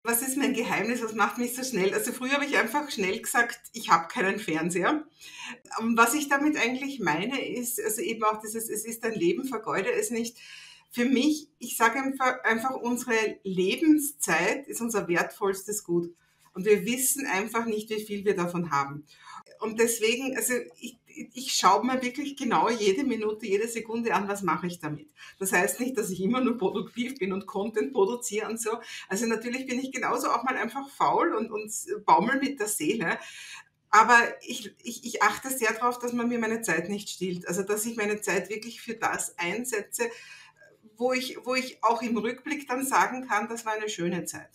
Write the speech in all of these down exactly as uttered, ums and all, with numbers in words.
Was ist mein Geheimnis? Was macht mich so schnell? Also früher habe ich einfach schnell gesagt, ich habe keinen Fernseher. Ähm, Was ich damit eigentlich meine, ist also eben auch dieses, es ist dein Leben, vergeude es nicht. Für mich, ich sage einfach, einfach, unsere Lebenszeit ist unser wertvollstes Gut. Und wir wissen einfach nicht, wie viel wir davon haben. Und deswegen, also ich, ich schaue mir wirklich genau jede Minute, jede Sekunde an, was mache ich damit. Das heißt nicht, dass ich immer nur produktiv bin und Content produziere und so. Also natürlich bin ich genauso auch mal einfach faul und, und baumel mit der Seele. Aber ich, ich, ich achte sehr darauf, dass man mir meine Zeit nicht stiehlt. Also dass ich meine Zeit wirklich für das einsetze, wo ich, wo ich auch im Rückblick dann sagen kann, das war eine schöne Zeit.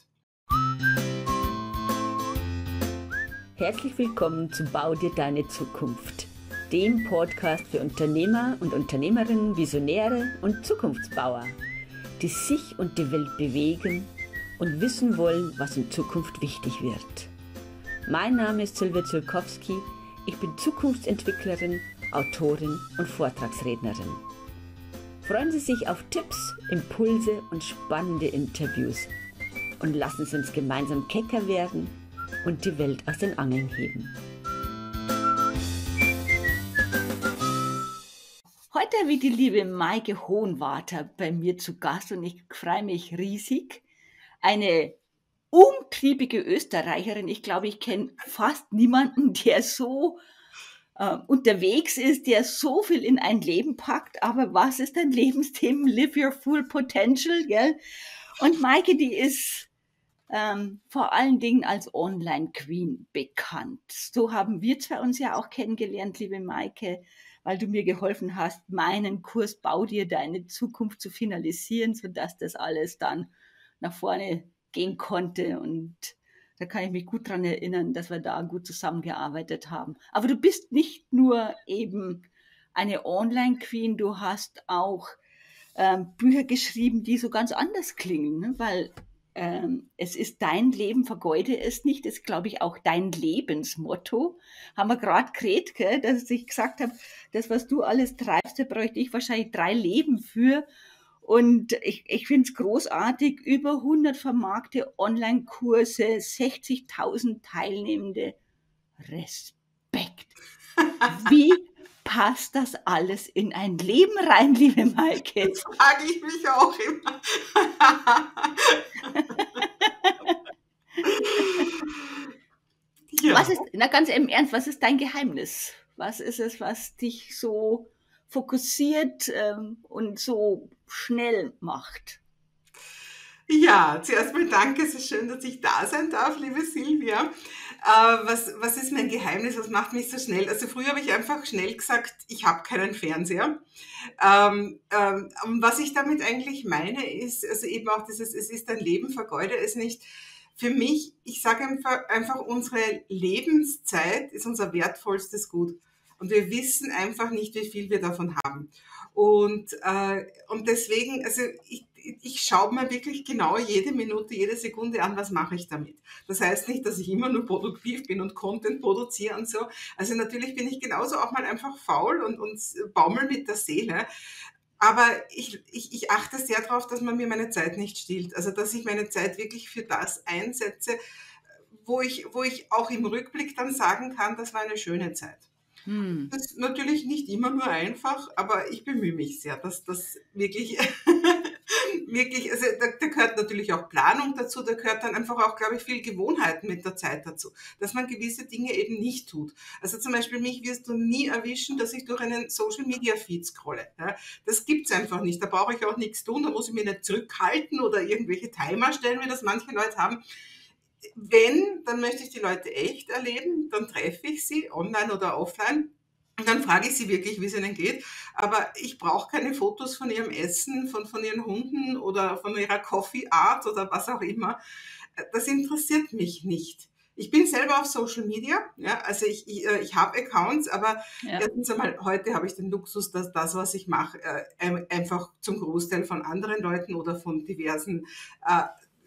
Herzlich willkommen zu Bau dir deine Zukunft, dem Podcast für Unternehmer und Unternehmerinnen, Visionäre und Zukunftsbauer, die sich und die Welt bewegen und wissen wollen, was in Zukunft wichtig wird. Mein Name ist Sylvia Zulkowski, ich bin Zukunftsentwicklerin, Autorin und Vortragsrednerin. Freuen Sie sich auf Tipps, Impulse und spannende Interviews und lassen Sie uns gemeinsam kecker werden und die Welt aus den Angeln heben. Heute habe ich die liebe Maike Hohenwarter bei mir zu Gast und ich freue mich riesig. Eine umtriebige Österreicherin. Ich glaube, ich kenne fast niemanden, der so äh, unterwegs ist, der so viel in ein Leben packt. Aber was ist dein Lebensthema? Live your full potential, gell? Und Maike, die ist Ähm, vor allen Dingen als Online-Queen bekannt. So haben wir zwei uns ja auch kennengelernt, liebe Maike, weil du mir geholfen hast, meinen Kurs Bau dir deine Zukunft zu finalisieren, sodass das alles dann nach vorne gehen konnte. Und da kann ich mich gut dran erinnern, dass wir da gut zusammengearbeitet haben. Aber du bist nicht nur eben eine Online-Queen, du hast auch ähm, Bücher geschrieben, die so ganz anders klingen, ne? Weil ähm, es ist dein Leben, vergeude es nicht, ist, glaube ich, auch dein Lebensmotto. Haben wir gerade geredet, gell, dass ich gesagt habe, das, was du alles treibst, da bräuchte ich wahrscheinlich drei Leben für. Und ich, ich finde es großartig, über hundert vermarkte Online-Kurse, sechzigtausend Teilnehmende. Respekt. Wie passt das alles in ein Leben rein, liebe Maike? Das frage ich mich auch immer. Ja. Was ist, na ganz im Ernst, was ist dein Geheimnis? Was ist es, was dich so fokussiert ähm, und so schnell macht? Ja, zuerst mal danke, es ist schön, dass ich da sein darf, liebe Silvia. Äh, was, was ist mein Geheimnis? Was macht mich so schnell? Also früher habe ich einfach schnell gesagt, ich habe keinen Fernseher. Ähm, ähm, was ich damit eigentlich meine, ist also eben auch dieses, es ist dein Leben, vergeude es nicht. Für mich, ich sage einfach, einfach, unsere Lebenszeit ist unser wertvollstes Gut. Und wir wissen einfach nicht, wie viel wir davon haben. Und, äh, und deswegen, also ich, ich schaue mir wirklich genau jede Minute, jede Sekunde an, was mache ich damit. Das heißt nicht, dass ich immer nur produktiv bin und Content produziere und so. Also natürlich bin ich genauso auch mal einfach faul und, und baumel mit der Seele. Aber ich, ich, ich achte sehr darauf, dass man mir meine Zeit nicht stiehlt. Also dass ich meine Zeit wirklich für das einsetze, wo ich, wo ich auch im Rückblick dann sagen kann, das war eine schöne Zeit. Hm. Das ist natürlich nicht immer nur einfach, aber ich bemühe mich sehr, dass das wirklich, wirklich, also da, da gehört natürlich auch Planung dazu, da gehört dann einfach auch, glaube ich, viel Gewohnheiten mit der Zeit dazu, dass man gewisse Dinge eben nicht tut. Also zum Beispiel mich wirst du nie erwischen, dass ich durch einen Social-Media-Feed scrolle. Ja? Das gibt's einfach nicht, da brauche ich auch nichts tun, da muss ich mich nicht zurückhalten oder irgendwelche Timer stellen, wie das manche Leute haben. Wenn, dann möchte ich die Leute echt erleben, dann treffe ich sie, online oder offline. Und dann frage ich sie wirklich, wie es ihnen geht. Aber ich brauche keine Fotos von ihrem Essen, von, von ihren Hunden oder von ihrer Coffee Art oder was auch immer. Das interessiert mich nicht. Ich bin selber auf Social Media, ja, also ich, ich, äh, ich habe Accounts, aber Ja. erstens einmal, heute habe ich den Luxus, dass das, was ich mache, äh, einfach zum Großteil von anderen Leuten oder von diversen äh,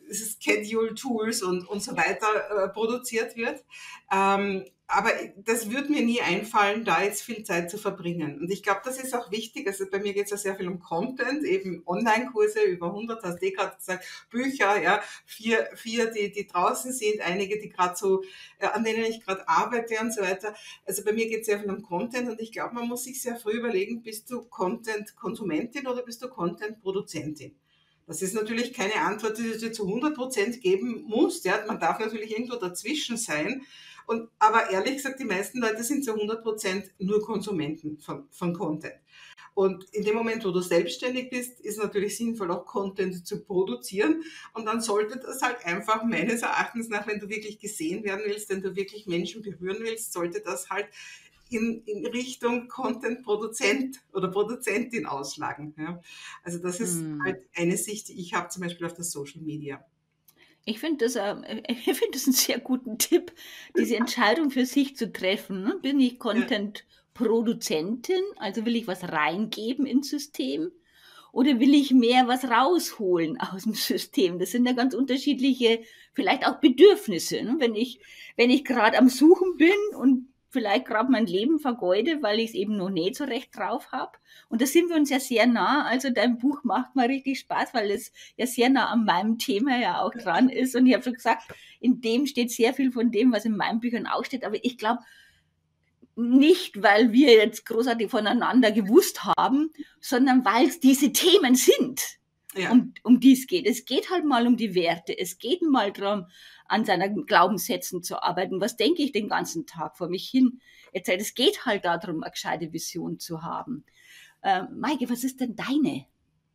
Schedule-Tools und, und so weiter äh, produziert wird. Ähm, aber das wird mir nie einfallen, da jetzt viel Zeit zu verbringen. Und ich glaube, das ist auch wichtig. Also bei mir geht es ja sehr viel um Content, eben Online-Kurse, über hundert, hast du eh gerade gesagt, Bücher, ja, vier, vier die, die draußen sind, einige, die gerade so, äh, an denen ich gerade arbeite und so weiter. Also bei mir geht es sehr viel um Content und ich glaube, man muss sich sehr früh überlegen, bist du Content-Konsumentin oder bist du Content-Produzentin? Das ist natürlich keine Antwort, die du dir zu hundert Prozent geben musst. Ja, man darf natürlich irgendwo dazwischen sein. Und, aber ehrlich gesagt, die meisten Leute sind zu hundert Prozent nur Konsumenten von, von Content. Und in dem Moment, wo du selbstständig bist, ist natürlich sinnvoll, auch Content zu produzieren. Und dann sollte das halt einfach meines Erachtens nach, wenn du wirklich gesehen werden willst, wenn du wirklich Menschen berühren willst, sollte das halt in, in Richtung Content-Produzent oder Produzentin ausschlagen. Ja. Also das ist Hm. halt eine Sicht, die ich habe, zum Beispiel auf das Social Media. Ich finde das, äh, ich finde das einen sehr guten Tipp, diese Entscheidung für sich zu treffen. Ne? Bin ich Ja. Content-Produzentin, also will ich was reingeben ins System? Oder will ich mehr was rausholen aus dem System? Das sind ja ganz unterschiedliche, vielleicht auch Bedürfnisse. Ne? Wenn ich, wenn ich gerade am Suchen bin und vielleicht gerade mein Leben vergeude, weil ich es eben noch nicht so recht drauf habe. Und da sind wir uns ja sehr nah. Also dein Buch macht mal richtig Spaß, weil es ja sehr nah an meinem Thema ja auch dran ist. Und ich habe schon gesagt, in dem steht sehr viel von dem, was in meinen Büchern auch steht. Aber ich glaube, nicht, weil wir jetzt großartig voneinander gewusst haben, sondern weil es diese Themen sind, Ja. um, um die es geht. Es geht halt mal um die Werte. Es geht mal darum, an seinen Glaubenssätzen zu arbeiten. Was denke ich den ganzen Tag vor mich hin? Es geht halt darum, eine gescheite Vision zu haben. Ähm, Maike, was ist denn deine?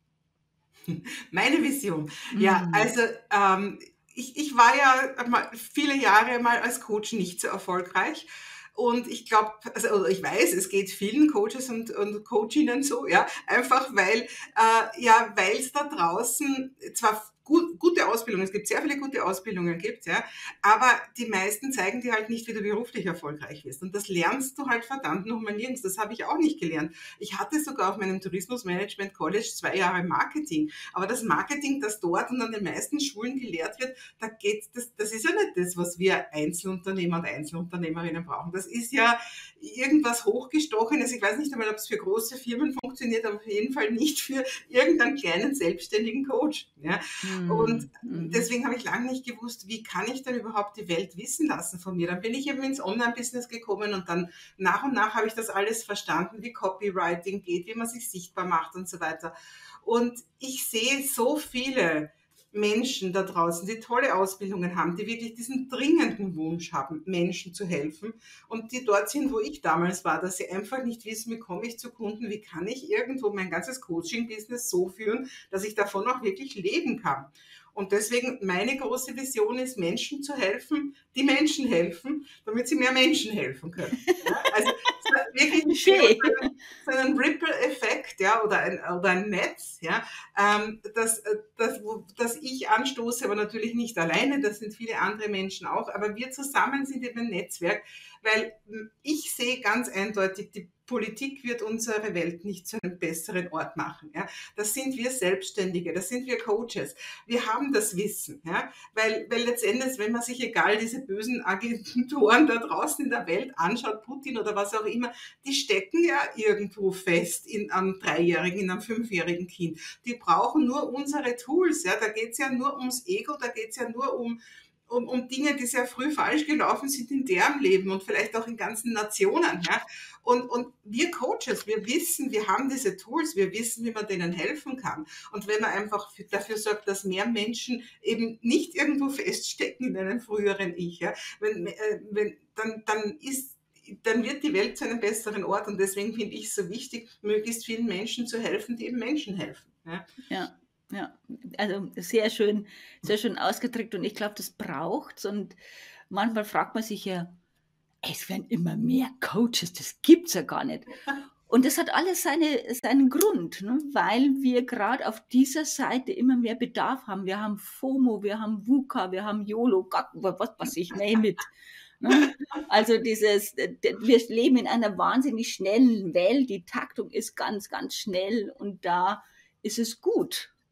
Meine Vision. Ja, Mm. also ähm, ich, ich war ja mal viele Jahre mal als Coach nicht so erfolgreich. Und ich glaube, also ich weiß, es geht vielen Coaches und, und Coachinnen so, ja, einfach weil äh, ja, weil es da draußen zwar gut, gute Ausbildungen, es gibt sehr viele gute Ausbildungen gibt, ja, aber die meisten zeigen dir halt nicht, wie du beruflich erfolgreich wirst. Und das lernst du halt verdammt nochmal nirgends. Das habe ich auch nicht gelernt. Ich hatte sogar auf meinem Tourismusmanagement College zwei Jahre Marketing. Aber das Marketing, das dort und an den meisten Schulen gelehrt wird, da geht, das, das ist ja nicht das, was wir Einzelunternehmer und Einzelunternehmerinnen brauchen. Das ist ja irgendwas Hochgestochenes. Ich weiß nicht einmal, ob es für große Firmen funktioniert, aber auf jeden Fall nicht für irgendeinen kleinen selbstständigen Coach. Ja. Und Mm. deswegen habe ich lange nicht gewusst, wie kann ich denn überhaupt die Welt wissen lassen von mir. Dann bin ich eben ins Online-Business gekommen und dann nach und nach habe ich das alles verstanden, wie Copywriting geht, wie man sich sichtbar macht und so weiter. Und ich sehe so viele Menschen da draußen, die tolle Ausbildungen haben, die wirklich diesen dringenden Wunsch haben, Menschen zu helfen und die dort sind, wo ich damals war, dass sie einfach nicht wissen, wie komme ich zu Kunden, wie kann ich irgendwo mein ganzes Coaching-Business so führen, dass ich davon auch wirklich leben kann. Und deswegen meine große Vision ist, Menschen zu helfen, die Menschen helfen, damit sie mehr Menschen helfen können. Ja? Also wirklich Schön. so einen Ripple-Effekt, ja, oder ein, oder ein Netz, ja, ähm, das, das, das ich anstoße, aber natürlich nicht alleine, das sind viele andere Menschen auch, aber wir zusammen sind eben ein Netzwerk, weil ich sehe ganz eindeutig, die Politik wird unsere Welt nicht zu einem besseren Ort machen. Ja. Das sind wir Selbstständige, das sind wir Coaches. Wir haben das Wissen, ja, weil, weil letztendlich, wenn man sich egal diese bösen Agenturen da draußen in der Welt anschaut, Putin oder was auch immer, die stecken ja irgendwo fest in einem Dreijährigen, in einem Fünfjährigen Kind. Die brauchen nur unsere Tools. Ja. Da geht es ja nur ums Ego, da geht es ja nur um Um, um Dinge, die sehr früh falsch gelaufen sind in deren Leben und vielleicht auch in ganzen Nationen. Ja? Und, und wir Coaches, wir wissen, wir haben diese Tools, wir wissen, wie man denen helfen kann. Und wenn man einfach dafür sorgt, dass mehr Menschen eben nicht irgendwo feststecken in einem früheren Ich, ja? wenn, äh, wenn, dann, dann ist dann wird die Welt zu einem besseren Ort und deswegen finde ich es so wichtig, möglichst vielen Menschen zu helfen, die eben Menschen helfen. Ja, ja. Ja, also sehr schön, sehr schön ausgedrückt und ich glaube, das braucht's und manchmal fragt man sich ja, es werden immer mehr Coaches, das gibt's ja gar nicht. Und das hat alles seine, seinen Grund, ne? Weil wir gerade auf dieser Seite immer mehr Bedarf haben. Wir haben FOMO, wir haben VUCA, wir haben YOLO, Gott, was, was ich name it. Ne? Also dieses, wir leben in einer wahnsinnig schnellen Welt, die Taktung ist ganz, ganz schnell und da ist es gut,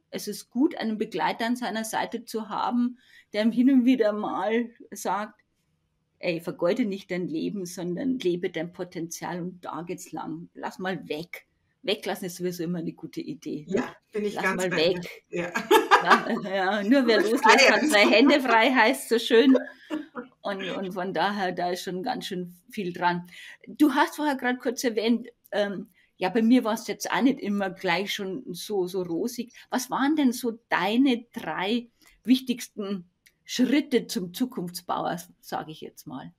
es ist gut, einen Begleiter an seiner Seite zu haben, der ihm hin und wieder mal sagt, ey, vergeude nicht dein Leben, sondern lebe dein Potenzial und da geht's lang. Lass mal weg. Weglassen ist sowieso immer eine gute Idee. Ne? Ja, bin ich Lass ganz mal bei dir. weg. Ja. Ja, ja, nur wer Aber loslässt, hat schreien. zwei Hände frei, heißt so schön. Und, und von daher, da ist schon ganz schön viel dran. Du hast vorher gerade kurz erwähnt, ähm, ja, bei mir war es jetzt auch nicht immer gleich schon so, so rosig. Was waren denn so deine drei wichtigsten Schritte zum Zukunftsbauer, sage ich jetzt mal?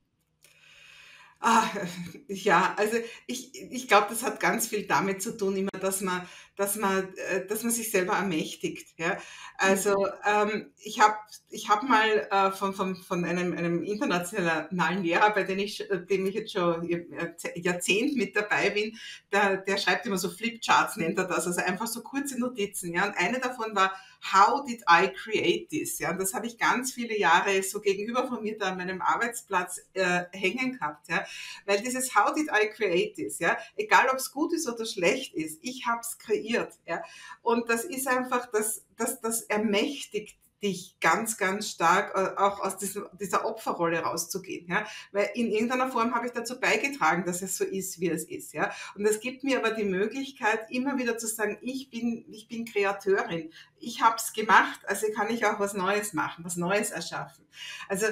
Ah, ja, also ich, ich glaube, das hat ganz viel damit zu tun, immer, dass man, dass man, äh, dass man sich selber ermächtigt. Ja? Also Mhm. ähm, ich habe ich hab mal äh, von, von, von einem, einem internationalen Lehrer, bei dem ich, äh, dem ich jetzt schon Jahrzehnt mit dabei bin, der, der schreibt immer so Flipcharts, nennt er das, also einfach so kurze Notizen. Ja? Und eine davon war, How did I create this? Ja, und das habe ich ganz viele Jahre so gegenüber von mir da an meinem Arbeitsplatz äh, hängen gehabt. Ja, weil dieses How did I create this? Ja, egal ob es gut ist oder schlecht ist, ich habe es kreiert. Ja, und das ist einfach, das, das, das ermächtigt dich ganz, ganz stark äh, auch aus diesem, dieser Opferrolle rauszugehen, ja, weil in irgendeiner Form habe ich dazu beigetragen, dass es so ist, wie es ist, ja, und es gibt mir aber die Möglichkeit, immer wieder zu sagen, ich bin, ich bin Kreateurin, ich habe es gemacht, also kann ich auch was Neues machen, was Neues erschaffen. Also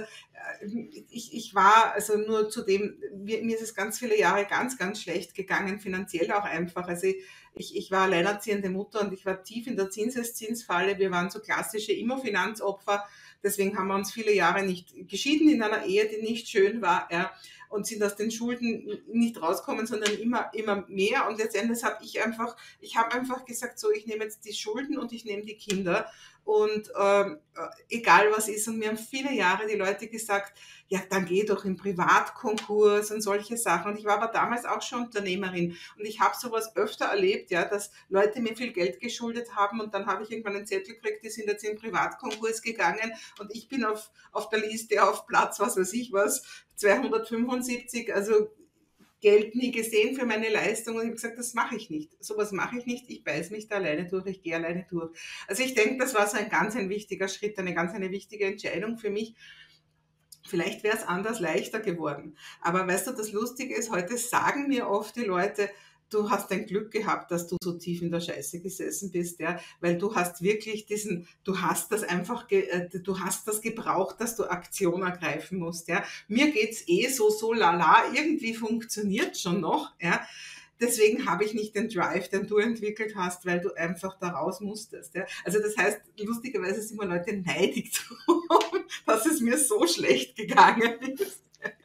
ich, ich war, also nur zu dem, mir, mir ist es ganz viele Jahre ganz, ganz schlecht gegangen, finanziell auch einfach. Also ich, ich war alleinerziehende Mutter und ich war tief in der Zinseszinsfalle. Wir waren so klassische Immofinanzopfer. Deswegen haben wir uns viele Jahre nicht geschieden in einer Ehe, die nicht schön war, ja, und sind aus den Schulden nicht rausgekommen, sondern immer, immer mehr. Und letztendlich habe ich einfach, ich habe einfach gesagt, so, ich nehme jetzt die Schulden und ich nehme die Kinder. Und ähm, egal was ist. Und mir haben viele Jahre die Leute gesagt, ja, dann geh doch in Privatkonkurs und solche Sachen. Und ich war aber damals auch schon Unternehmerin. Und ich habe sowas öfter erlebt, ja, dass Leute mir viel Geld geschuldet haben und dann habe ich irgendwann einen Zettel gekriegt, die sind jetzt in Privatkonkurs gegangen und ich bin auf, auf der Liste auf Platz, was weiß ich was, zweihundertfünfundsiebzig, also Geld nie gesehen für meine Leistung und ich habe gesagt, das mache ich nicht. Sowas mache ich nicht. Ich beiß mich da alleine durch, ich gehe alleine durch. Also ich denke, das war so ein ganz ein wichtiger Schritt, eine ganz eine wichtige Entscheidung für mich. Vielleicht wäre es anders leichter geworden. Aber weißt du, das Lustige ist, heute sagen mir oft die Leute, du hast ein Glück gehabt, dass du so tief in der Scheiße gesessen bist, ja, weil du hast wirklich diesen, du hast das einfach, ge, äh, du hast das gebraucht, dass du Aktion ergreifen musst, ja. Mir geht's eh so, so lala, irgendwie funktioniert schon noch, ja. Deswegen habe ich nicht den Drive, den du entwickelt hast, weil du einfach da raus musstest. Ja? Also das heißt, lustigerweise sind mir Leute neidig, dass es mir so schlecht gegangen ist.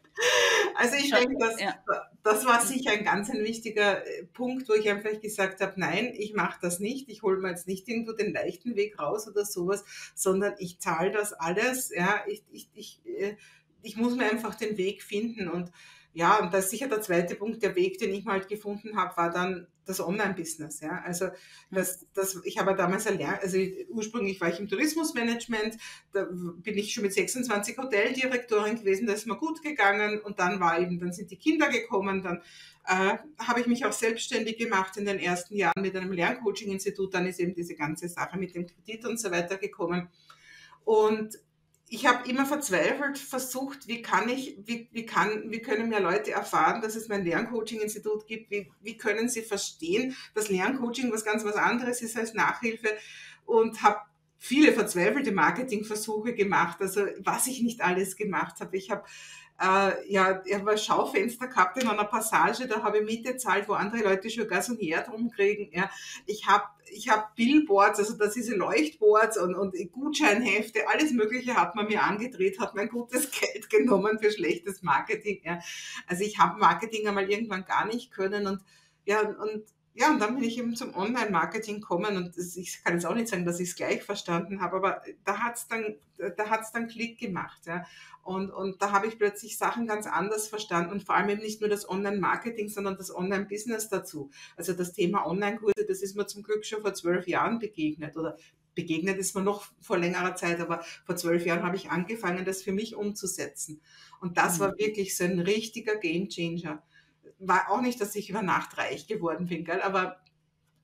Also ich denke, das, Ja. das war sicher ein ganz ein wichtiger Punkt, wo ich einfach gesagt habe, nein, ich mache das nicht, ich hole mir jetzt nicht irgendwo den leichten Weg raus oder sowas, sondern ich zahle das alles. Ja, ich, ich, ich, ich muss mir einfach den Weg finden und ja, und das ist sicher der zweite Punkt, der Weg, den ich mal halt gefunden habe, war dann das Online-Business. Ja, also das, das, ich habe damals erlernt, also ursprünglich war ich im Tourismusmanagement, da bin ich schon mit sechsundzwanzig Hoteldirektorin gewesen, da ist mir gut gegangen und dann war eben, dann sind die Kinder gekommen, dann äh, habe ich mich auch selbstständig gemacht in den ersten Jahren mit einem Lerncoaching-Institut, dann ist eben diese ganze Sache mit dem Kredit und so weiter gekommen und ich habe immer verzweifelt versucht, wie kann ich, wie, wie kann, wie können mehr Leute erfahren, dass es mein Lerncoaching-Institut gibt, wie, wie können sie verstehen, dass Lerncoaching was ganz was anderes ist als Nachhilfe und habe viele verzweifelte Marketingversuche gemacht, also was ich nicht alles gemacht habe. Ich habe äh, ja, ich habe ein Schaufenster gehabt in einer Passage, da habe ich Miete gezahlt, wo andere Leute schon Gas und Herd rumkriegen. Ja. Ich habe ich hab Billboards, also das diese Leuchtboards und, und Gutscheinhefte, alles Mögliche hat man mir angedreht, hat mein gutes Geld genommen für schlechtes Marketing. Ja. Also ich habe Marketing einmal irgendwann gar nicht können und ja, und ja, und dann bin ich eben zum Online-Marketing gekommen und das, ich kann jetzt auch nicht sagen, dass ich es gleich verstanden habe, aber da hat es dann, da hat's dann Klick gemacht. Ja. Und, und da habe ich plötzlich Sachen ganz anders verstanden und vor allem eben nicht nur das Online-Marketing, sondern das Online-Business dazu. Also das Thema Online-Kurse, das ist mir zum Glück schon vor zwölf Jahren begegnet oder begegnet ist mir noch vor längerer Zeit, aber vor zwölf Jahren habe ich angefangen, das für mich umzusetzen. Und das war wirklich so ein richtiger Gamechanger. War auch nicht, dass ich über Nacht reich geworden bin, gell? Aber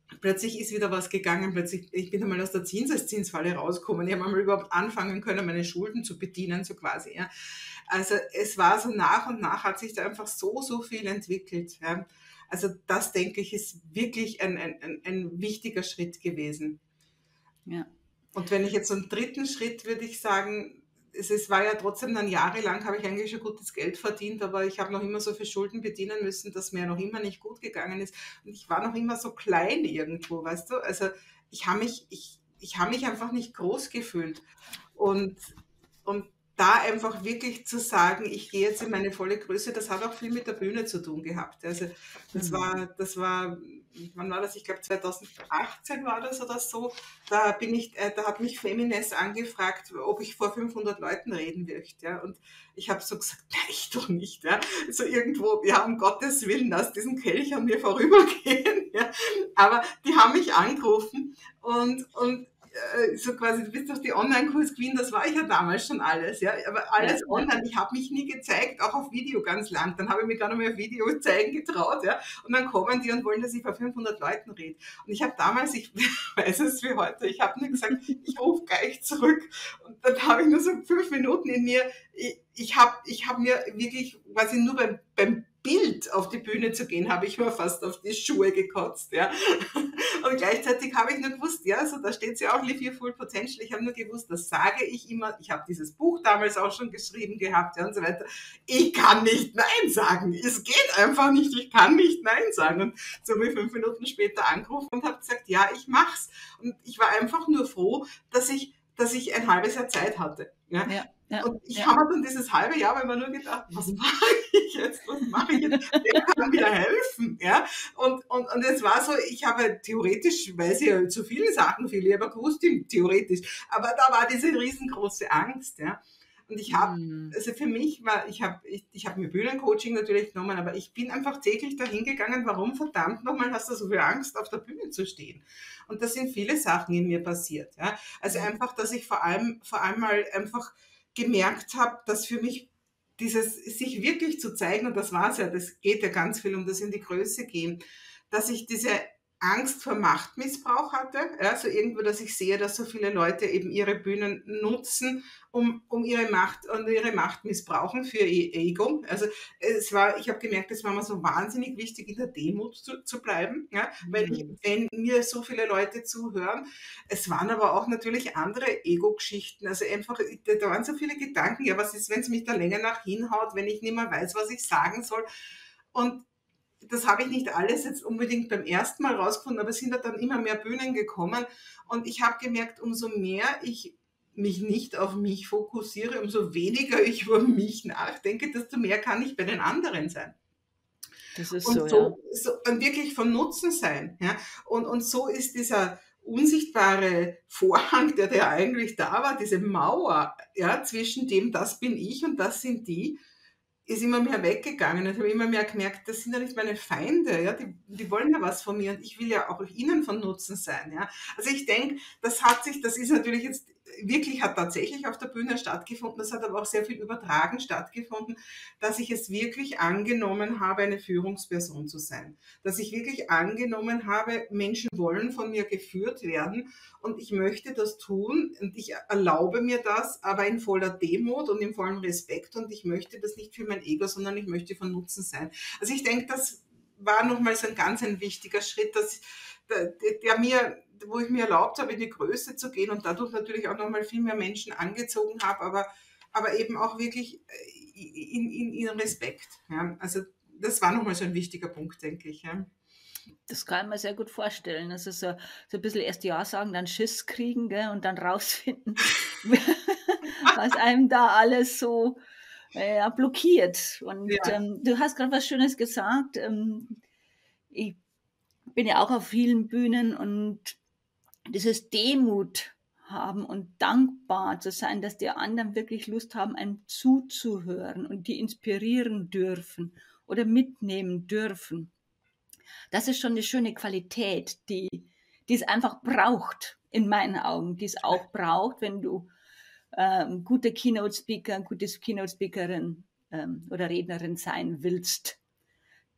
plötzlich ist wieder was gegangen, plötzlich, ich bin einmal aus der Zinseszinsfalle rausgekommen, ich habe einmal überhaupt anfangen können, meine Schulden zu bedienen, so quasi, ja. Also es war so nach und nach hat sich da einfach so, so viel entwickelt, ja. Also das, denke ich, ist wirklich ein, ein, ein, ein wichtiger Schritt gewesen. Ja. Und wenn ich jetzt so einen dritten Schritt, würde ich sagen, es, es war ja trotzdem dann jahrelang, habe ich eigentlich schon gutes Geld verdient, aber ich habe noch immer so viel Schulden bedienen müssen, dass mir noch immer nicht gut gegangen ist. Und ich war noch immer so klein irgendwo, weißt du? Also ich habe mich, ich, ich habe mich einfach nicht groß gefühlt. Und, und da einfach wirklich zu sagen, ich gehe jetzt in meine volle Größe, das hat auch viel mit der Bühne zu tun gehabt. Also das Mhm. war, das war, wann war das? Ich glaube zweitausendachtzehn war das oder so. Da bin ich, äh, da hat mich Feminist angefragt, ob ich vor fünfhundert Leuten reden möchte. Ja? Und ich habe so gesagt, nein, ich doch nicht. Ja? So irgendwo, ja, um Gottes Willen, lass diesen Kelch an mir vorübergehen. Ja? Aber die haben mich angerufen und, und äh, so quasi, du bist doch die Online-Kurs-Queen, das war ich ja damals schon alles, ja, aber Ja, alles ja. online, ich habe mich nie gezeigt, auch auf Video ganz lang, dann habe ich mich gar nicht mehr auf Video zeigen getraut, ja, und dann kommen die und wollen, dass ich vor fünfhundert Leuten rede. Und ich habe damals, ich weiß es wie heute, ich habe nur gesagt, ich rufe gleich zurück und dann habe ich nur so fünf Minuten in mir, ich, ich habe ich hab mir wirklich quasi nur beim, beim Bild auf die Bühne zu gehen, habe ich mir fast auf die Schuhe gekotzt, ja. Und gleichzeitig habe ich nur gewusst, ja, so da steht ja auch Live Your Full Potential. Ich habe nur gewusst, das sage ich immer. Ich habe dieses Buch damals auch schon geschrieben gehabt, ja, und so weiter. Ich kann nicht Nein sagen. Es geht einfach nicht. Ich kann nicht Nein sagen. Und so habe ich fünf Minuten später angerufen und habe gesagt, ja, ich mach's. Und ich war einfach nur froh, dass ich, dass ich ein halbes Jahr Zeit hatte. Ja. Ja, ja, Und ich ja. habe dann dieses halbe Jahr immer nur gedacht, was mache ich jetzt? Was mache ich jetzt? Wer kann mir helfen? Ja? Und, und, und es war so, ich habe theoretisch, weiß ich ja zu viele Sachen, viele aber gewusst, theoretisch. Aber da war diese riesengroße Angst. Ja? Und ich habe, Mhm. also für mich war, ich habe ich, ich hab mir Bühnencoaching natürlich genommen, aber ich bin einfach täglich dahin gegangen, warum verdammt nochmal hast du so viel Angst, auf der Bühne zu stehen? Und da sind viele Sachen in mir passiert. Ja? Also Mhm. einfach, dass ich vor allem, vor allem mal einfach gemerkt habe, dass für mich dieses sich wirklich zu zeigen, und das war es ja, das geht ja ganz viel um das in die Größe gehen, dass ich diese Angst vor Machtmissbrauch hatte, ja, so irgendwo, dass ich sehe, dass so viele Leute eben ihre Bühnen nutzen, um, um ihre Macht und ihre Macht missbrauchen für ihr Ego. Also es war, ich habe gemerkt, es war mir so wahnsinnig wichtig, in der Demut zu, zu bleiben, ja, wenn, ich, Mhm. wenn mir so viele Leute zuhören. Es waren aber auch natürlich andere Ego-Geschichten, also einfach, da waren so viele Gedanken, ja, was ist, wenn es mich da länger nach hinhaut, wenn ich nicht mehr weiß, was ich sagen soll. Und das habe ich nicht alles jetzt unbedingt beim ersten Mal rausgefunden, aber es sind ja dann immer mehr Bühnen gekommen und ich habe gemerkt, umso mehr ich mich nicht auf mich fokussiere, umso weniger ich über mich nachdenke, desto mehr kann ich bei den anderen sein. Das ist so, Und ja. so, so wirklich von Nutzen sein. Ja? Und, und so ist dieser unsichtbare Vorhang, der, der eigentlich da war, diese Mauer, ja, zwischen dem, das bin ich und das sind die, ist immer mehr weggegangen. Ich habe immer mehr gemerkt, das sind ja nicht meine Feinde, ja, die, die wollen ja was von mir und ich will ja auch ihnen von Nutzen sein, ja. Also ich denke, das hat sich, das ist natürlich jetzt wirklich, hat tatsächlich auf der Bühne stattgefunden, das hat aber auch sehr viel übertragen stattgefunden, dass ich es wirklich angenommen habe, eine Führungsperson zu sein. Dass ich wirklich angenommen habe, Menschen wollen von mir geführt werden und ich möchte das tun und ich erlaube mir das, aber in voller Demut und in vollem Respekt und ich möchte das nicht für mein Ego, sondern ich möchte von Nutzen sein. Also ich denke, das war nochmal so ein ganz ein wichtiger Schritt, dass, der, der mir, wo ich mir erlaubt habe, in die Größe zu gehen und dadurch natürlich auch nochmal viel mehr Menschen angezogen habe, aber, aber eben auch wirklich in, in, in Respekt. Ja. Also das war nochmal so ein wichtiger Punkt, denke ich. Ja. Das kann ich mir sehr gut vorstellen. Also so, so ein bisschen erst Ja sagen, dann Schiss kriegen, gell, und dann rausfinden, was einem da alles so äh, ja, blockiert. Und Ja. ähm, du hast gerade was Schönes gesagt. Ähm, ich bin ja auch auf vielen Bühnen und dieses Demut haben und dankbar zu sein, dass die anderen wirklich Lust haben, einem zuzuhören und die inspirieren dürfen oder mitnehmen dürfen. Das ist schon eine schöne Qualität, die, die es einfach braucht, in meinen Augen, die es auch braucht, wenn du ähm, guter Keynote-Speaker, gutes Keynote-Speakerin ähm, oder Rednerin sein willst.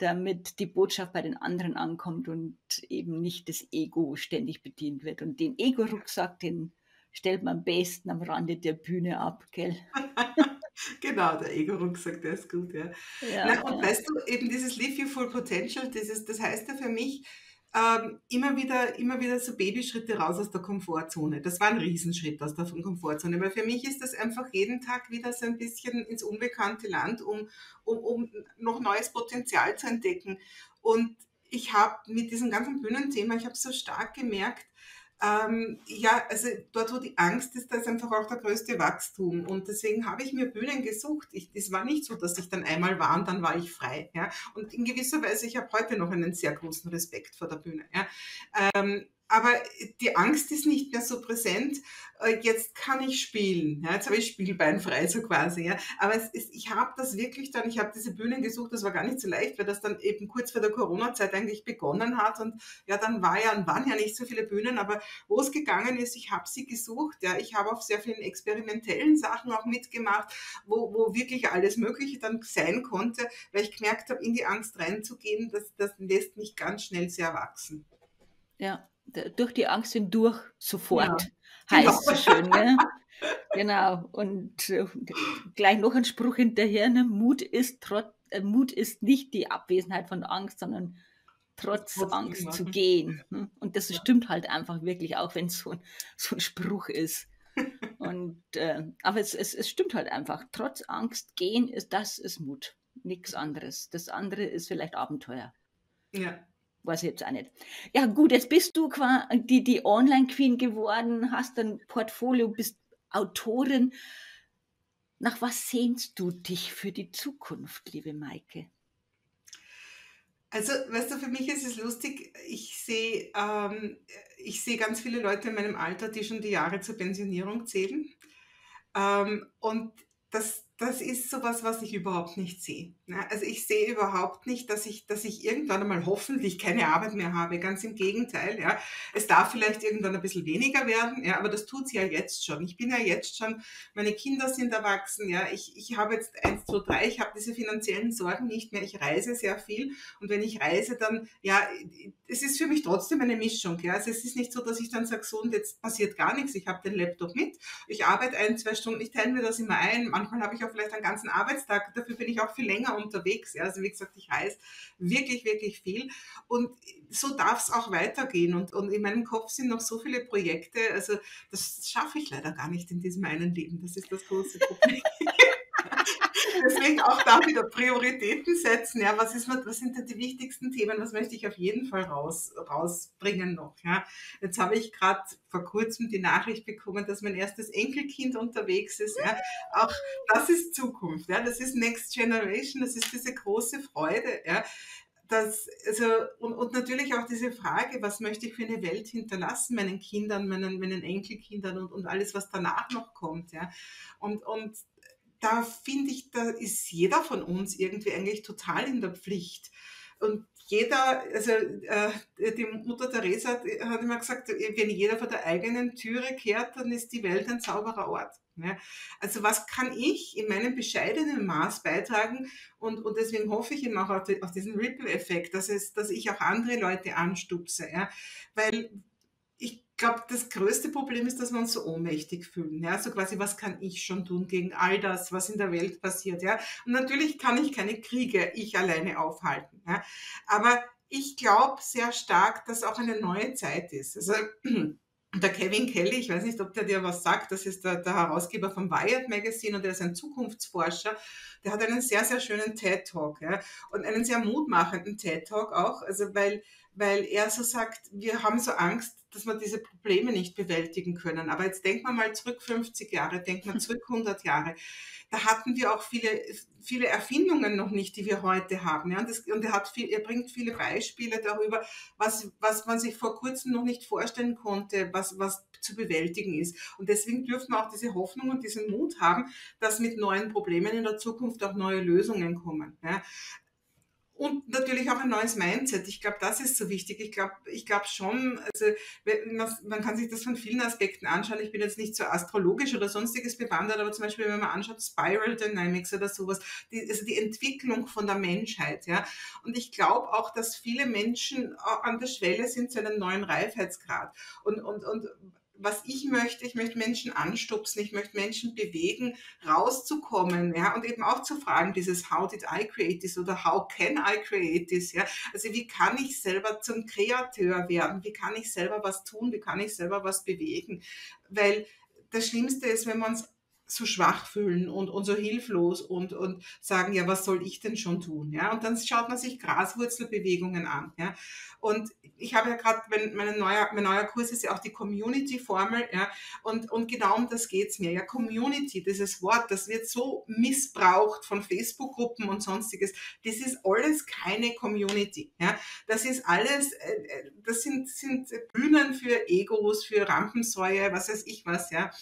damit die Botschaft bei den anderen ankommt und eben nicht das Ego ständig bedient wird. Und den Ego-Rucksack, den stellt man am besten am Rande der Bühne ab, gell? Genau, der Ego-Rucksack, der ist gut, ja. Ja, Na, und ja, weißt du, eben dieses Live Your Full Potential, dieses, das heißt ja für mich, ähm, immer wieder, immer wieder so Babyschritte raus aus der Komfortzone. Das war ein Riesenschritt aus der Komfortzone, weil für mich ist das einfach jeden Tag wieder so ein bisschen ins unbekannte Land, um, um, um noch neues Potenzial zu entdecken. Und ich habe mit diesem ganzen Bühnenthema, ich habe so stark gemerkt, ähm, ja, also dort, wo die Angst ist, da ist einfach auch der größte Wachstum. Und deswegen habe ich mir Bühnen gesucht. Ich, es war nicht so, dass ich dann einmal war und dann war ich frei. Ja. Und in gewisser Weise, ich habe heute noch einen sehr großen Respekt vor der Bühne. Ja. Ähm, aber die Angst ist nicht mehr so präsent. Äh, Jetzt kann ich spielen. Ja, jetzt habe ich Spielbein frei, so quasi. Ja. Aber es ist, ich habe das wirklich dann, ich habe diese Bühnen gesucht, das war gar nicht so leicht, weil das dann eben kurz vor der Corona-Zeit eigentlich begonnen hat. Und ja, dann war ja, waren ja nicht so viele Bühnen, aber wo es gegangen ist, ich habe sie gesucht. Ja, ich habe auf sehr vielen experimentellen Sachen auch mitgemacht, wo, wo wirklich alles Mögliche dann sein konnte, weil ich gemerkt habe, in die Angst reinzugehen, das, das lässt mich ganz schnell sehr wachsen. ja. D- Durch die Angst hindurch Ja, sofort, genau. heißt so schön, ne? Genau. Und äh, gleich noch ein Spruch hinterher, ne? Mut ist trotz, äh, Mut ist nicht die Abwesenheit von Angst, sondern Das trotz trotzdem Angst zu machen. gehen. Ne? Und das Ja. stimmt halt einfach wirklich, auch wenn es so, ein- so ein Spruch ist. Und äh, aber es, es, es stimmt halt einfach. Trotz Angst gehen ist das ist Mut. Nichts anderes. Das andere ist vielleicht Abenteuer. Ja. Weiß ich jetzt auch nicht. Ja, gut, jetzt bist du quasi die, die Online-Queen geworden, hast ein Portfolio, bist Autorin. Nach was sehnst du dich für die Zukunft, liebe Maike? Also, weißt du, für mich ist es lustig, ich sehe ähm, ich sehe ganz viele Leute in meinem Alter, die schon die Jahre zur Pensionierung zählen. Ähm, und das, das ist sowas, was ich überhaupt nicht sehe. Ne? Also ich sehe überhaupt nicht, dass ich, dass ich irgendwann einmal hoffentlich keine Arbeit mehr habe. Ganz im Gegenteil. Ja. Es darf vielleicht irgendwann ein bisschen weniger werden, ja, aber das tut es ja jetzt schon. Ich bin ja jetzt schon, meine Kinder sind erwachsen, ja. Ich, ich habe jetzt eins, zwei, drei, ich habe diese finanziellen Sorgen nicht mehr. Ich reise sehr viel und wenn ich reise, dann, ja, es ist für mich trotzdem eine Mischung. Ja. Also es ist nicht so, dass ich dann sage, so und jetzt passiert gar nichts. Ich habe den Laptop mit, ich arbeite ein, zwei Stunden, ich teile mir das immer ein. Manchmal habe ich auch vielleicht einen ganzen Arbeitstag, dafür bin ich auch viel länger unterwegs. Ja. Also wie gesagt, ich reise wirklich, wirklich viel. Und so darf es auch weitergehen. Und, und in meinem Kopf sind noch so viele Projekte, also das schaffe ich leider gar nicht in diesem einen Leben. Das ist das große Problem. Deswegen auch da wieder Prioritäten setzen. Ja, was, ist, was sind denn die wichtigsten Themen? Was möchte ich auf jeden Fall raus, rausbringen noch? Ja, jetzt habe ich gerade vor kurzem die Nachricht bekommen, dass mein erstes Enkelkind unterwegs ist. Ja, auch das ist Zukunft. Ja, das ist Next Generation. Das ist diese große Freude. Ja, das, also, und, und natürlich auch diese Frage, was möchte ich für eine Welt hinterlassen, meinen Kindern, meinen, meinen Enkelkindern und, und alles, was danach noch kommt. Ja, und, und da finde ich, da ist jeder von uns irgendwie eigentlich total in der Pflicht. Und jeder, also äh, die Mutter Teresa hat, hat immer gesagt, wenn jeder vor der eigenen Türe kehrt, dann ist die Welt ein sauberer Ort. Ja. Also was kann ich in meinem bescheidenen Maß beitragen? Und, und deswegen hoffe ich eben auch auf, die, auf diesen Ripple-Effekt, dass, es, dass ich auch andere Leute anstupse. Ja. Weil ich glaube, das größte Problem ist, dass wir uns so ohnmächtig fühlen. Ja, so quasi, was kann ich schon tun gegen all das, was in der Welt passiert? Ja, und natürlich kann ich keine Kriege ich alleine aufhalten. Ja, aber ich glaube sehr stark, dass auch eine neue Zeit ist. Also der Kevin Kelly, ich weiß nicht, ob der dir was sagt, das ist der, der Herausgeber vom Wired Magazine und der ist ein Zukunftsforscher. Der hat einen sehr, sehr schönen TED Talk, ja, und einen sehr mutmachenden TED Talk auch, also weil weil er so sagt, wir haben so Angst, dass wir diese Probleme nicht bewältigen können. Aber jetzt denkt man mal zurück fünfzig Jahre, denkt man zurück hundert Jahre. Da hatten wir auch viele, viele Erfindungen noch nicht, die wir heute haben. Ja? Und, das, und er, hat viel, er bringt viele Beispiele darüber, was, was man sich vor kurzem noch nicht vorstellen konnte, was, was zu bewältigen ist. Und deswegen dürfen wir auch diese Hoffnung und diesen Mut haben, dass mit neuen Problemen in der Zukunft auch neue Lösungen kommen. Ja? Und natürlich auch ein neues Mindset. Ich glaube, das ist so wichtig. Ich glaube ich glaube schon, also man, man kann sich das von vielen Aspekten anschauen. Ich bin jetzt nicht so astrologisch oder sonstiges bewandert, aber zum Beispiel, wenn man anschaut, Spiral Dynamics oder sowas, die, also die Entwicklung von der Menschheit, ja. Und ich glaube auch, dass viele Menschen an der Schwelle sind zu einem neuen Reifheitsgrad. Und, und, und was ich möchte, ich möchte Menschen anstupsen, ich möchte Menschen bewegen, rauszukommen, ja, und eben auch zu fragen, dieses How did I create this oder How can I create this, ja, also wie kann ich selber zum Kreateur werden, wie kann ich selber was tun, wie kann ich selber was bewegen, weil das Schlimmste ist, wenn wir uns so schwach fühlen und, und so hilflos und, und sagen, ja, was soll ich denn schon tun, ja, und dann schaut man sich Graswurzelbewegungen an, ja, und ich habe ja gerade, mein, mein, neuer, mein neuer Kurs ist ja auch die Community-Formel, ja, und, und genau um das geht's mir. Ja, Community, dieses Wort, das wird so missbraucht von Facebook-Gruppen und sonstiges. Das ist alles keine Community. Ja, das ist alles, äh, das sind, sind Bühnen für Egos, für Rampensäue, was weiß ich was, ja.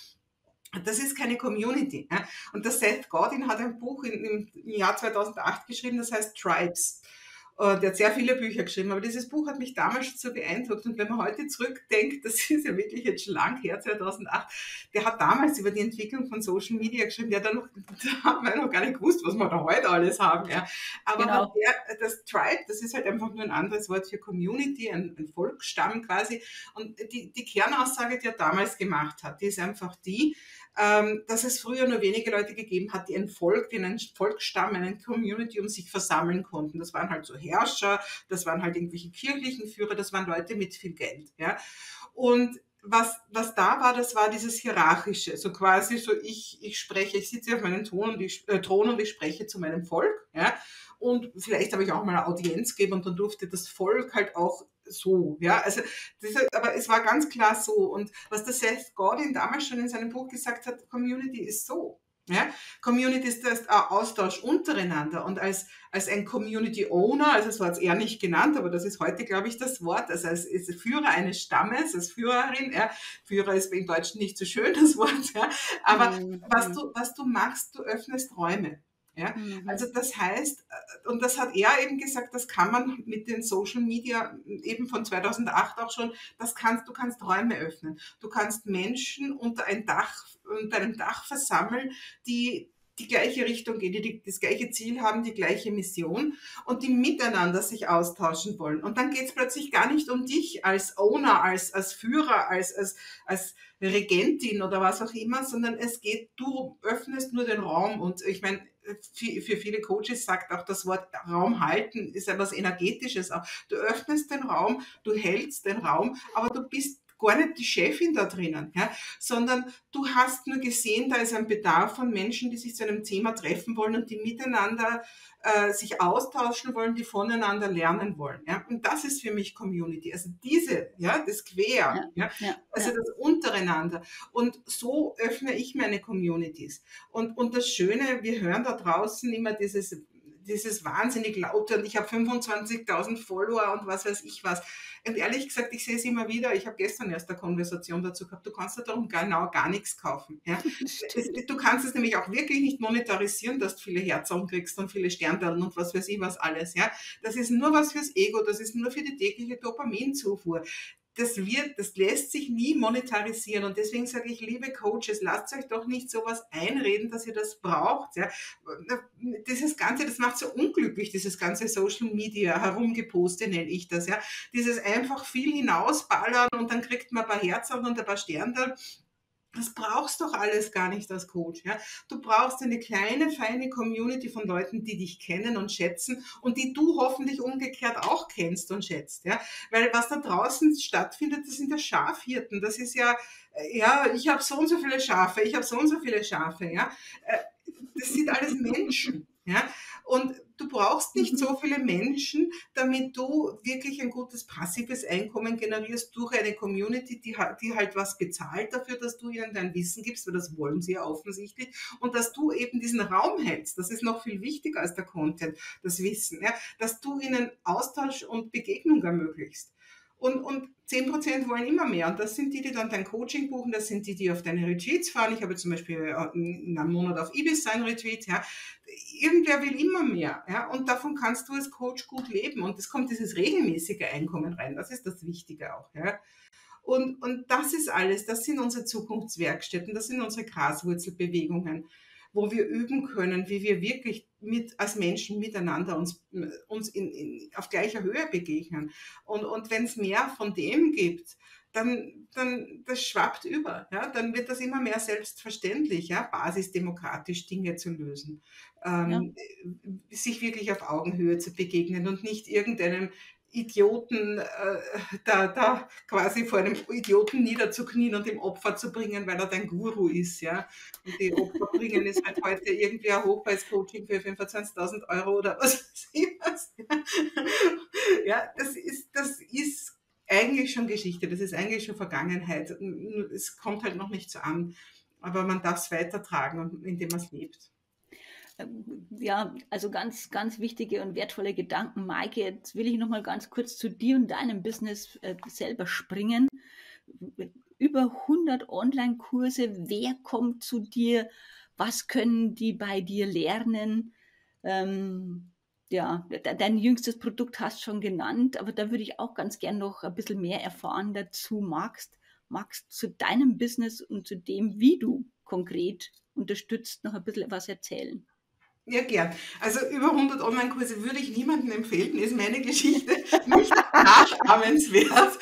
Das ist keine Community. Ja. Und der Seth Godin hat ein Buch in, im Jahr zweitausendacht geschrieben, das heißt Tribes. Der hat sehr viele Bücher geschrieben, aber dieses Buch hat mich damals schon so beeindruckt. Und wenn man heute zurückdenkt, das ist ja wirklich jetzt schon lang her, zweitausendacht, der hat damals über die Entwicklung von Social Media geschrieben, der hat da noch, da haben wir noch gar nicht gewusst, was wir da heute alles haben. Ja. Aber Genau. der, das Tribe, das ist halt einfach nur ein anderes Wort für Community, ein, ein Volksstamm quasi. Und die, die Kernaussage, die er damals gemacht hat, die ist einfach die, dass es früher nur wenige Leute gegeben hat, die ein Volk, die einen Volksstamm, eine Community um sich versammeln konnten. Das waren halt so Herrscher, das waren halt irgendwelche kirchlichen Führer, das waren Leute mit viel Geld. Ja. Und was, was da war, das war dieses Hierarchische, so quasi so ich, ich spreche, ich sitze auf meinem Thron und ich, äh, Thron und ich spreche zu meinem Volk. Ja. Und vielleicht habe ich auch mal eine Audienz gegeben und dann durfte das Volk halt auch so, ja, also, das, aber es war ganz klar so. Und was der Seth Godin damals schon in seinem Buch gesagt hat, Community ist so. Ja? Community ist das Austausch untereinander und als, als ein Community Owner, also das war jetzt eher nicht genannt, aber das ist heute, glaube ich, das Wort, also als, als Führer eines Stammes, als Führerin, ja, Führer ist im Deutschen nicht so schön, das Wort, ja, aber mhm. was du, was du machst, du öffnest Räume. Ja, mhm. Also das heißt, und das hat er eben gesagt, das kann man mit den Social Media eben von zweitausendacht auch schon, das kannst, du kannst Räume öffnen. Du kannst Menschen unter ein Dach, unter einem Dach versammeln, die die gleiche Richtung gehen, die das gleiche Ziel haben, die gleiche Mission und die miteinander sich austauschen wollen. Und dann geht es plötzlich gar nicht um dich als Owner, als, als Führer, als, als, als Regentin oder was auch immer, sondern es geht, du öffnest nur den Raum. Und ich meine, für viele Coaches sagt auch das Wort Raum halten, ist etwas Energetisches. Du öffnest den Raum, du hältst den Raum, aber du bist gar nicht die Chefin da drinnen, ja, sondern du hast nur gesehen, da ist ein Bedarf von Menschen, die sich zu einem Thema treffen wollen und die miteinander äh, sich austauschen wollen, die voneinander lernen wollen. Ja. Und das ist für mich Community. Also diese, ja, das Quer, ja, ja, ja, also ja. Das untereinander. Und so öffne ich meine Communities. Und, und das Schöne, wir hören da draußen immer dieses dieses wahnsinnig laute und ich habe fünfundzwanzigtausend Follower und was weiß ich was. Und ehrlich gesagt, ich sehe es immer wieder, ich habe gestern erst eine Konversation dazu gehabt, du kannst da darum genau gar nichts kaufen. Ja? Es, du kannst es nämlich auch wirklich nicht monetarisieren, dass du viele Herzen kriegst und viele Sterntaten und was weiß ich was alles. Ja? Das ist nur was fürs Ego, das ist nur für die tägliche Dopaminzufuhr. Das wird, das lässt sich nie monetarisieren und deswegen sage ich, liebe Coaches, lasst euch doch nicht sowas einreden, dass ihr das braucht. Ja. Dieses Ganze, das macht so unglücklich, dieses ganze Social Media herumgeposte, nenne ich das. Ja. Dieses einfach viel hinausballern und dann kriegt man ein paar Herzen und ein paar Sterne. Das brauchst doch alles gar nicht als Coach. Ja? Du brauchst eine kleine, feine Community von Leuten, die dich kennen und schätzen und die du hoffentlich umgekehrt auch kennst und schätzt. Ja? Weil was da draußen stattfindet, das sind ja Schafhirten. Das ist ja, ja, ich habe so und so viele Schafe, ich habe so und so viele Schafe. Ja? Das sind alles Menschen. Ja? Und du brauchst nicht so viele Menschen, damit du wirklich ein gutes passives Einkommen generierst durch eine Community, die, die halt was bezahlt dafür, dass du ihnen dein Wissen gibst, weil das wollen sie ja offensichtlich, und dass du eben diesen Raum hältst. Das ist noch viel wichtiger als der Content, das Wissen, ja? Dass du ihnen Austausch und Begegnung ermöglichst. Und, und zehn Prozent wollen immer mehr. Und das sind die, die dann dein Coaching buchen, das sind die, die auf deine Retreats fahren. Ich habe zum Beispiel in einem Monat auf Ibiza ein Retreat. Ja. Irgendwer will immer mehr. Ja. Und davon kannst du als Coach gut leben. Und es kommt dieses regelmäßige Einkommen rein. Das ist das Wichtige auch. Ja. Und, und das ist alles. Das sind unsere Zukunftswerkstätten. Das sind unsere Graswurzelbewegungen, wo wir üben können, wie wir wirklich mit, als Menschen miteinander uns, uns in, in, auf gleicher Höhe begegnen. Und, und wenn es mehr von dem gibt, dann, dann das schwappt über. Ja? Dann wird das immer mehr selbstverständlich, ja? Basisdemokratisch Dinge zu lösen, Ja. ähm, sich wirklich auf Augenhöhe zu begegnen und nicht irgendeinem Idioten äh, da, da quasi vor einem Idioten niederzuknien und ihm Opfer zu bringen, weil er dein Guru ist, ja. Und die Opfer bringen ist halt heute irgendwie ein Hochpreis-Coaching für fünfundzwanzigtausend Euro oder was weiß ich was. Ja, das ist, das ist eigentlich schon Geschichte, das ist eigentlich schon Vergangenheit. Es kommt halt noch nicht so an, aber man darf es weitertragen, indem man es lebt. Ja, also ganz, ganz wichtige und wertvolle Gedanken. Maike, jetzt will ich noch mal ganz kurz zu dir und deinem Business äh, selber springen. Über hundert Online-Kurse, wer kommt zu dir? Was können die bei dir lernen? Ähm, ja, dein jüngstes Produkt hast du schon genannt, aber da würde ich auch ganz gern noch ein bisschen mehr erfahren dazu. Magst, magst zu deinem Business und zu dem, wie du konkret unterstützt, noch ein bisschen was erzählen? Ja, gern. Also über hundert Online-Kurse würde ich niemandem empfehlen, ist meine Geschichte nicht nachahmenswert.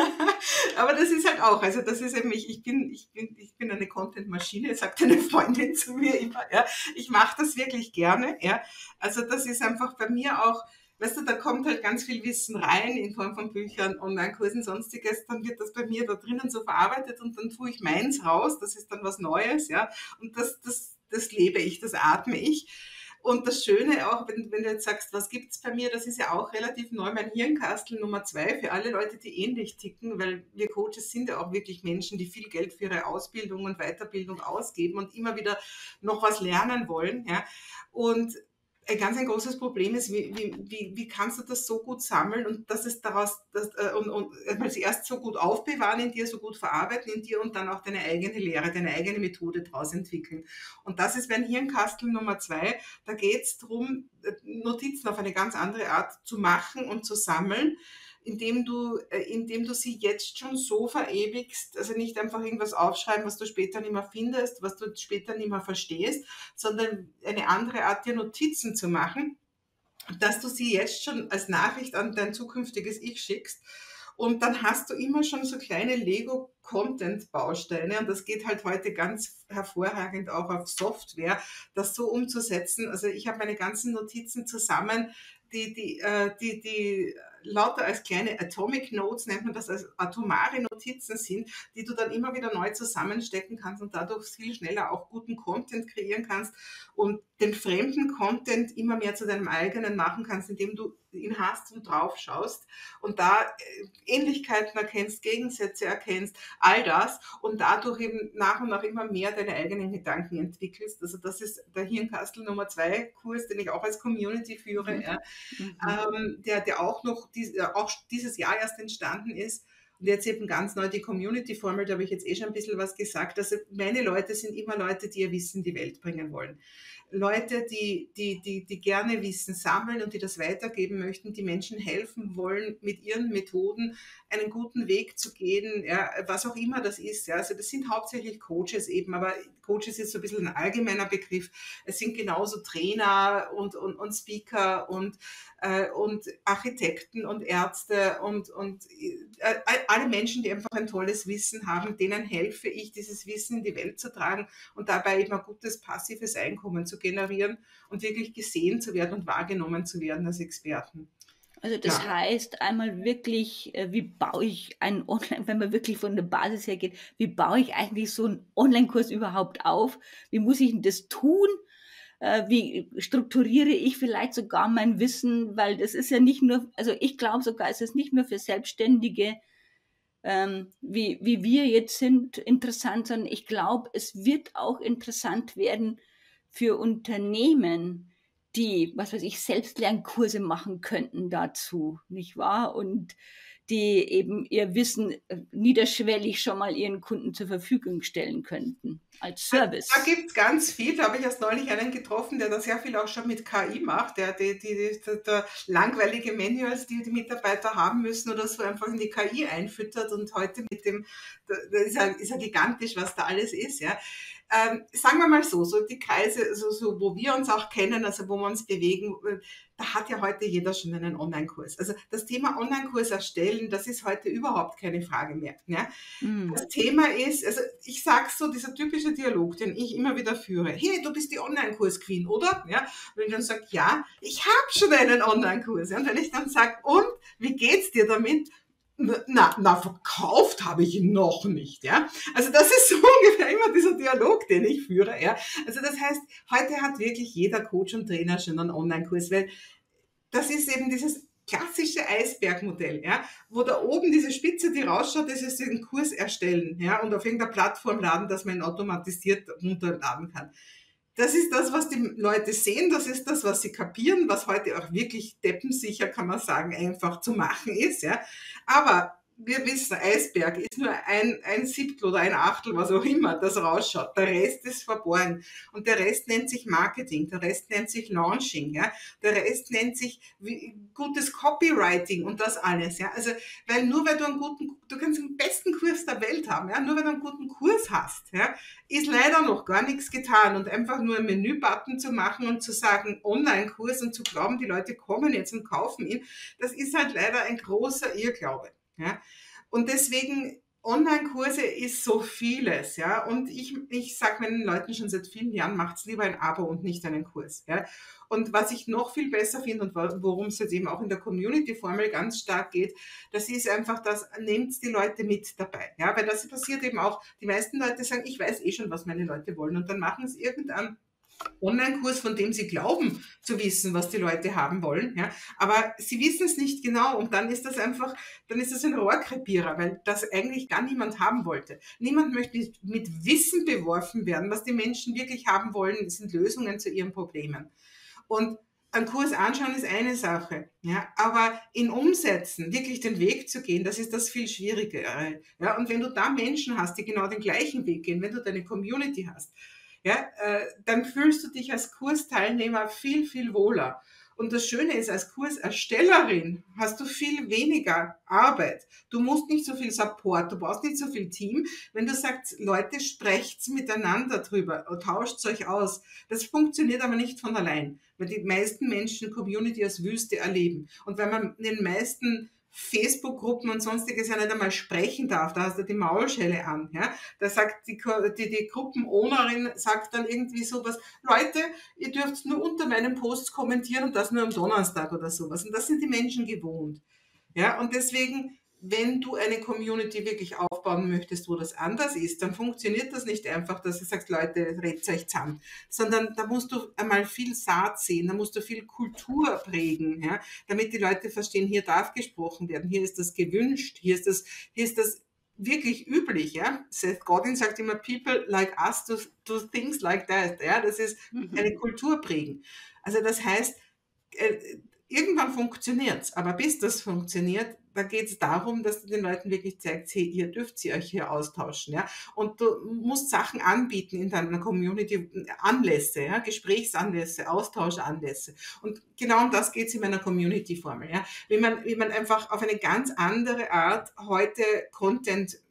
Aber das ist halt auch, also das ist eben, ich, ich, bin, ich, bin, ich bin eine Content-Maschine, sagt eine Freundin zu mir immer. Ja. Ich mache das wirklich gerne. Ja. Also das ist einfach bei mir auch, weißt du, da kommt halt ganz viel Wissen rein in Form von Büchern, Online-Kursen, sonstiges, dann wird das bei mir da drinnen so verarbeitet und dann tue ich meins raus, das ist dann was Neues, ja, und das, das, das lebe ich, das atme ich. Und das Schöne auch, wenn, wenn du jetzt sagst, was gibt's bei mir, das ist ja auch relativ neu, mein Hirnkastel Nummer zwei für alle Leute, die ähnlich ticken, weil wir Coaches sind ja auch wirklich Menschen, die viel Geld für ihre Ausbildung und Weiterbildung ausgeben und immer wieder noch was lernen wollen, ja. Und ein ganz ein großes Problem ist, wie, wie, wie, wie kannst du das so gut sammeln und dass es daraus, das, äh, und, und also erst so gut aufbewahren in dir, so gut verarbeiten in dir und dann auch deine eigene Lehre, deine eigene Methode daraus entwickeln. Und das ist mein Hirnkastel Nummer zwei. Da geht es darum, Notizen auf eine ganz andere Art zu machen und zu sammeln, indem du, indem du sie jetzt schon so verewigst, also nicht einfach irgendwas aufschreiben, was du später nicht mehr findest, was du später nicht mehr verstehst, sondern eine andere Art, dir Notizen zu machen, dass du sie jetzt schon als Nachricht an dein zukünftiges Ich schickst. Und dann hast du immer schon so kleine Lego-Content-Bausteine und das geht halt heute ganz hervorragend auch auf Software, das so umzusetzen. Also ich habe meine ganzen Notizen zusammen, die, die, äh, die, die lauter als kleine Atomic Notes, nennt man das, als atomare Notizen sind, die du dann immer wieder neu zusammenstecken kannst und dadurch viel schneller auch guten Content kreieren kannst und den fremden Content immer mehr zu deinem eigenen machen kannst, indem du ihn hast und drauf schaust und da Ähnlichkeiten erkennst, Gegensätze erkennst, all das und dadurch eben nach und nach immer mehr deine eigenen Gedanken entwickelst. Also das ist der Hirnkastel Nummer zwei Kurs, den ich auch als Community führe, Mhm. ja, Mhm. ähm, der, der auch noch dies, auch dieses Jahr erst entstanden ist. Und jetzt eben ganz neu die Community-Formel, da habe ich jetzt eh schon ein bisschen was gesagt. Also meine Leute sind immer Leute, die ihr Wissen in die Welt bringen wollen. Leute, die, die, die, die gerne Wissen sammeln und die das weitergeben möchten, die Menschen helfen wollen, mit ihren Methoden einen guten Weg zu gehen, ja, was auch immer das ist. Ja. Also das sind hauptsächlich Coaches eben, aber Coaches ist so ein bisschen ein allgemeiner Begriff. Es sind genauso Trainer und, und, und Speaker und, äh, und Architekten und Ärzte und, und äh, alle Menschen, die einfach ein tolles Wissen haben, denen helfe ich, dieses Wissen in die Welt zu tragen und dabei eben ein gutes passives Einkommen zu generieren und wirklich gesehen zu werden und wahrgenommen zu werden als Experten. Also das Ja. heißt einmal wirklich, äh, wie baue ich einen Online, wenn man wirklich von der Basis her geht, wie baue ich eigentlich so einen Online-Kurs überhaupt auf? Wie muss ich denn das tun? Äh, wie strukturiere ich vielleicht sogar mein Wissen? Weil das ist ja nicht nur, also ich glaube sogar, es ist nicht nur für Selbstständige, ähm, wie, wie wir jetzt sind, interessant, sondern ich glaube, es wird auch interessant werden für Unternehmen, die, was weiß ich, Selbstlernkurse machen könnten dazu, nicht wahr? Und die eben ihr Wissen äh, niederschwellig schon mal ihren Kunden zur Verfügung stellen könnten als Da, da Service. gibt es ganz viel. Da habe ich erst neulich einen getroffen, der da sehr viel auch schon mit K I macht, der die, die, die, die, die langweilige Manuals, die die Mitarbeiter haben müssen oder so, einfach in die K I einfüttert. Und heute mit dem, da, da ist, ja, ist ja gigantisch, was da alles ist. Ja. Ähm, sagen wir mal so, so die Kreise, so, so, wo wir uns auch kennen, also wo wir uns bewegen, äh, da hat ja heute jeder schon einen Online-Kurs. Also das Thema Online-Kurs erstellen, das ist heute überhaupt keine Frage mehr. Ja. Mm. Das Thema ist, also ich sage so, dieser typische Dialog, den ich immer wieder führe. Hey, du bist die Online-Kurs-Queen, oder? Ja, wenn ich dann sage, ja, ich habe schon einen Online-Kurs. Ja, und wenn ich dann sage, und, wie geht's dir damit? Na, na, verkauft habe ich ihn noch nicht, ja. Also das ist so ungefähr immer dieser Dialog, den ich führe, ja. Also das heißt, heute hat wirklich jeder Coach und Trainer schon einen Online-Kurs, weil das ist eben dieses klassische Eisbergmodell, ja, wo da oben diese Spitze, die rausschaut, das ist den Kurs erstellen, ja, und auf irgendeiner Plattform laden, dass man ihn automatisiert runterladen kann. Das ist das, was die Leute sehen, das ist das, was sie kapieren, was heute auch wirklich deppensicher, kann man sagen, einfach zu machen ist, ja. Aber wir wissen, Eisberg ist nur ein, ein Siebtel oder ein Achtel, was auch immer, das rausschaut. Der Rest ist verborgen. Und der Rest nennt sich Marketing, der Rest nennt sich Launching, ja. Der Rest nennt sich wie, gutes Copywriting und das alles, ja. Also, weil nur weil du einen guten, du kannst den besten Kurs der Welt haben, ja, nur weil du einen guten Kurs hast, ja, ist leider noch gar nichts getan. Und einfach nur einen Menübutton zu machen und zu sagen, Online-Kurs und zu glauben, die Leute kommen jetzt und kaufen ihn, das ist halt leider ein großer Irrglaube. Ja? Und deswegen, Online-Kurse ist so vieles, ja. Und ich, ich sage meinen Leuten schon seit vielen Jahren, macht's lieber ein Abo und nicht einen Kurs, ja. Und was ich noch viel besser finde und worum es jetzt eben auch in der Community-Formel ganz stark geht, das ist einfach das, nehmt die Leute mit dabei, ja. Weil das passiert eben auch, die meisten Leute sagen, ich weiß eh schon, was meine Leute wollen, und dann machen es irgendein Online-Kurs, von dem sie glauben zu wissen, was die Leute haben wollen, ja, aber sie wissen es nicht genau, und dann ist das einfach, dann ist das ein Rohrkrepierer, weil das eigentlich gar niemand haben wollte. Niemand möchte mit Wissen beworfen werden. Was die Menschen wirklich haben wollen, sind Lösungen zu ihren Problemen. Und einen Kurs anschauen ist eine Sache, ja, aber in Umsetzen, wirklich den Weg zu gehen, das ist das viel Schwierigere. Ja, und wenn du da Menschen hast, die genau den gleichen Weg gehen, wenn du deine Community hast, ja, äh, dann fühlst du dich als Kursteilnehmer viel, viel wohler. Und das Schöne ist, als Kurserstellerin hast du viel weniger Arbeit. Du musst nicht so viel Support, du brauchst nicht so viel Team. Wenn du sagst, Leute, sprecht's miteinander drüber, tauscht euch aus. Das funktioniert aber nicht von allein, weil die meisten Menschen Community als Wüste erleben. Und wenn man in den meisten Facebook-Gruppen und sonstiges ja nicht einmal sprechen darf, da hast du die Maulschelle an, ja. Da sagt die, die, die Gruppenownerin, sagt dann irgendwie sowas, Leute, ihr dürft nur unter meinen Posts kommentieren und das nur am Donnerstag oder sowas. Und das sind die Menschen gewohnt. Ja, und deswegen, wenn du eine Community wirklich aufbauen möchtest, wo das anders ist, dann funktioniert das nicht einfach, dass du sagst, Leute, redet euch zusammen, sondern da musst du einmal viel Saat sehen, da musst du viel Kultur prägen, ja, damit die Leute verstehen, hier darf gesprochen werden, hier ist das gewünscht, hier ist das, hier ist das wirklich üblich, ja. Seth Godin sagt immer, people like us do, do things like that, ja, das ist eine Kultur prägen. Also das heißt, äh, irgendwann funktioniert's, aber bis das funktioniert, da geht es darum, dass du den Leuten wirklich zeigst, hey, ihr dürft sie euch hier austauschen, ja. Und du musst Sachen anbieten in deiner Community, Anlässe, ja, Gesprächsanlässe, Austauschanlässe. Und genau um das geht es in meiner Community-Formel, ja. Wie man, wie man einfach auf eine ganz andere Art heute Content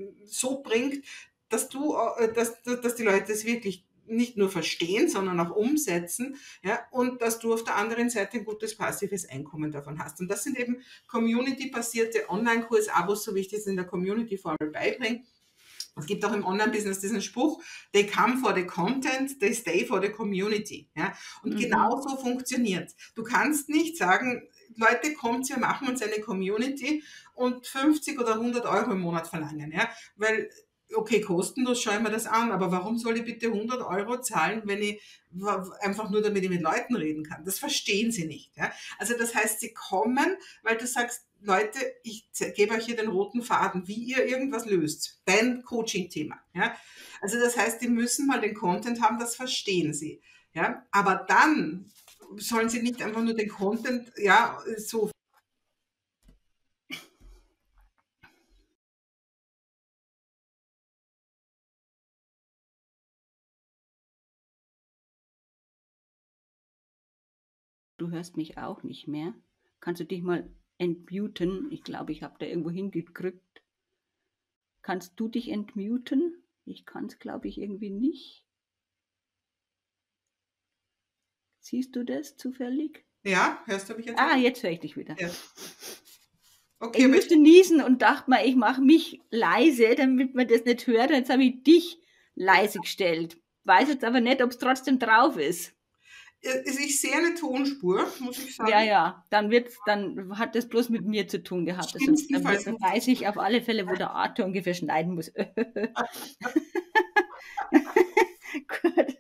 so bringt, dass du, äh, dass, dass die Leute es wirklich nicht nur verstehen, sondern auch umsetzen, ja, und dass du auf der anderen Seite ein gutes passives Einkommen davon hast. Und das sind eben community-basierte Online-Kurs-Abos, so wie ich das in der Community-Formel beibringe. Es gibt auch im Online-Business diesen Spruch, they come for the content, they stay for the community. Ja? Und mhm. genau so funktioniert. Du kannst nicht sagen, Leute, kommt, wir machen uns eine Community und fünfzig oder hundert Euro im Monat verlangen, ja, weil okay, kostenlos schaue ich mir das an, aber warum soll ich bitte hundert Euro zahlen, wenn ich einfach nur, damit ich mit Leuten reden kann? Das verstehen sie nicht. Ja? Also das heißt, sie kommen, weil du sagst, Leute, ich gebe euch hier den roten Faden, wie ihr irgendwas löst. Dein Coaching-Thema. Ja? Also das heißt, die müssen mal den Content haben, das verstehen sie. Ja? Aber dann sollen sie nicht einfach nur den Content, ja, so Du hörst mich auch nicht mehr. Kannst du dich mal entmuten? Ich glaube, ich habe da irgendwo hingedrückt. Kannst du dich entmuten? Ich kann es, glaube ich, irgendwie nicht. Siehst du das zufällig? Ja, hörst du mich jetzt Ah, wieder? jetzt höre ich dich wieder. Ja. Okay, Ich aber ich, musste niesen und dachte mal, ich mache mich leise, damit man das nicht hört. Jetzt habe ich dich leise gestellt. Weiß jetzt aber nicht, ob es trotzdem drauf ist. also ich sehe eine Tonspur, muss ich Ja, sagen. ja, dann wird's, dann hat das bloß mit mir zu tun gehabt. Also dann wird, Schlimmstenfalls dann muss ich. weiß ich auf alle Fälle, wo der Arthur ungefähr schneiden muss. Gut.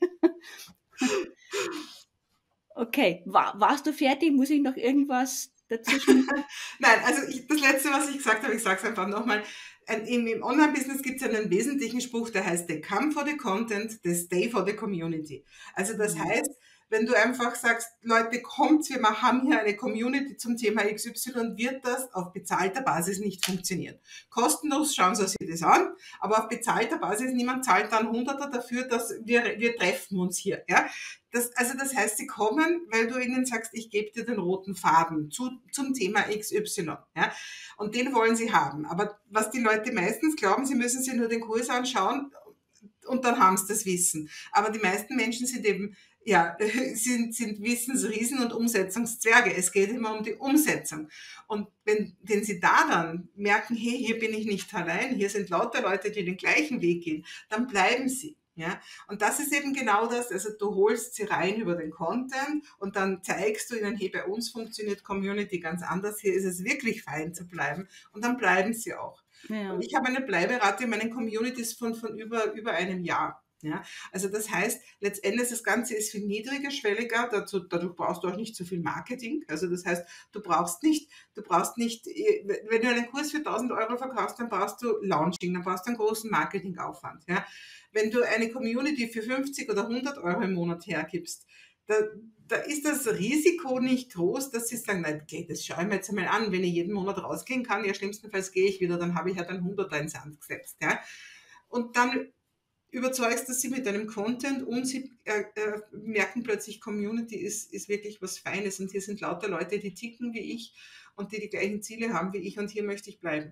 Okay, War, warst du fertig? Muss ich noch irgendwas dazwischen? Nein, also ich, das Letzte, was ich gesagt habe, ich sage es einfach nochmal. Im, im Online-Business gibt es einen wesentlichen Spruch, der heißt, they come for the content, they stay for the community. Also das Mhm. heißt, wenn du einfach sagst, Leute, kommt, wir haben hier eine Community zum Thema X Y, wird das auf bezahlter Basis nicht funktionieren. Kostenlos schauen Sie sich das an, aber auf bezahlter Basis, niemand zahlt dann Hunderter dafür, dass wir, wir treffen uns hier. Ja? Das, also das heißt, sie kommen, weil du ihnen sagst, ich gebe dir den roten Faden zu, zum Thema X Y. Ja? Und den wollen sie haben. Aber was die Leute meistens glauben, sie müssen sich nur den Kurs anschauen und dann haben sie das Wissen. Aber die meisten Menschen sind eben, ja, sind, sind Wissensriesen und Umsetzungszwerge. Es geht immer um die Umsetzung. Und wenn, wenn sie da dann merken, hey, hier bin ich nicht allein, hier sind lauter Leute, die den gleichen Weg gehen, dann bleiben sie. Ja, und das ist eben genau das, also du holst sie rein über den Content und dann zeigst du ihnen, hey, bei uns funktioniert Community ganz anders, hier ist es wirklich fein zu bleiben und dann bleiben sie auch. Ja. Ich habe eine Bleiberate in meinen Communities von, von über, über einem Jahr. Ja, also das heißt, letztendlich das Ganze ist viel niedrigerschwelliger, dazu, dadurch brauchst du auch nicht so viel Marketing. Also das heißt, du brauchst nicht, du brauchst nicht, wenn du einen Kurs für tausend Euro verkaufst, dann brauchst du Launching, dann brauchst du einen großen Marketingaufwand. Ja. Wenn du eine Community für fünfzig oder hundert Euro im Monat hergibst, da, da ist das Risiko nicht groß, dass sie sagen, nein, okay, das schaue ich mir jetzt einmal an, wenn ich jeden Monat rausgehen kann, ja, schlimmstenfalls gehe ich wieder, dann habe ich halt ein Hunderter ins Sand gesetzt. Ja. Und dann überzeugst du sie mit deinem Content und sie äh, äh, merken plötzlich, Community ist, ist wirklich was Feines und hier sind lauter Leute, die ticken wie ich und die die gleichen Ziele haben wie ich und hier möchte ich bleiben.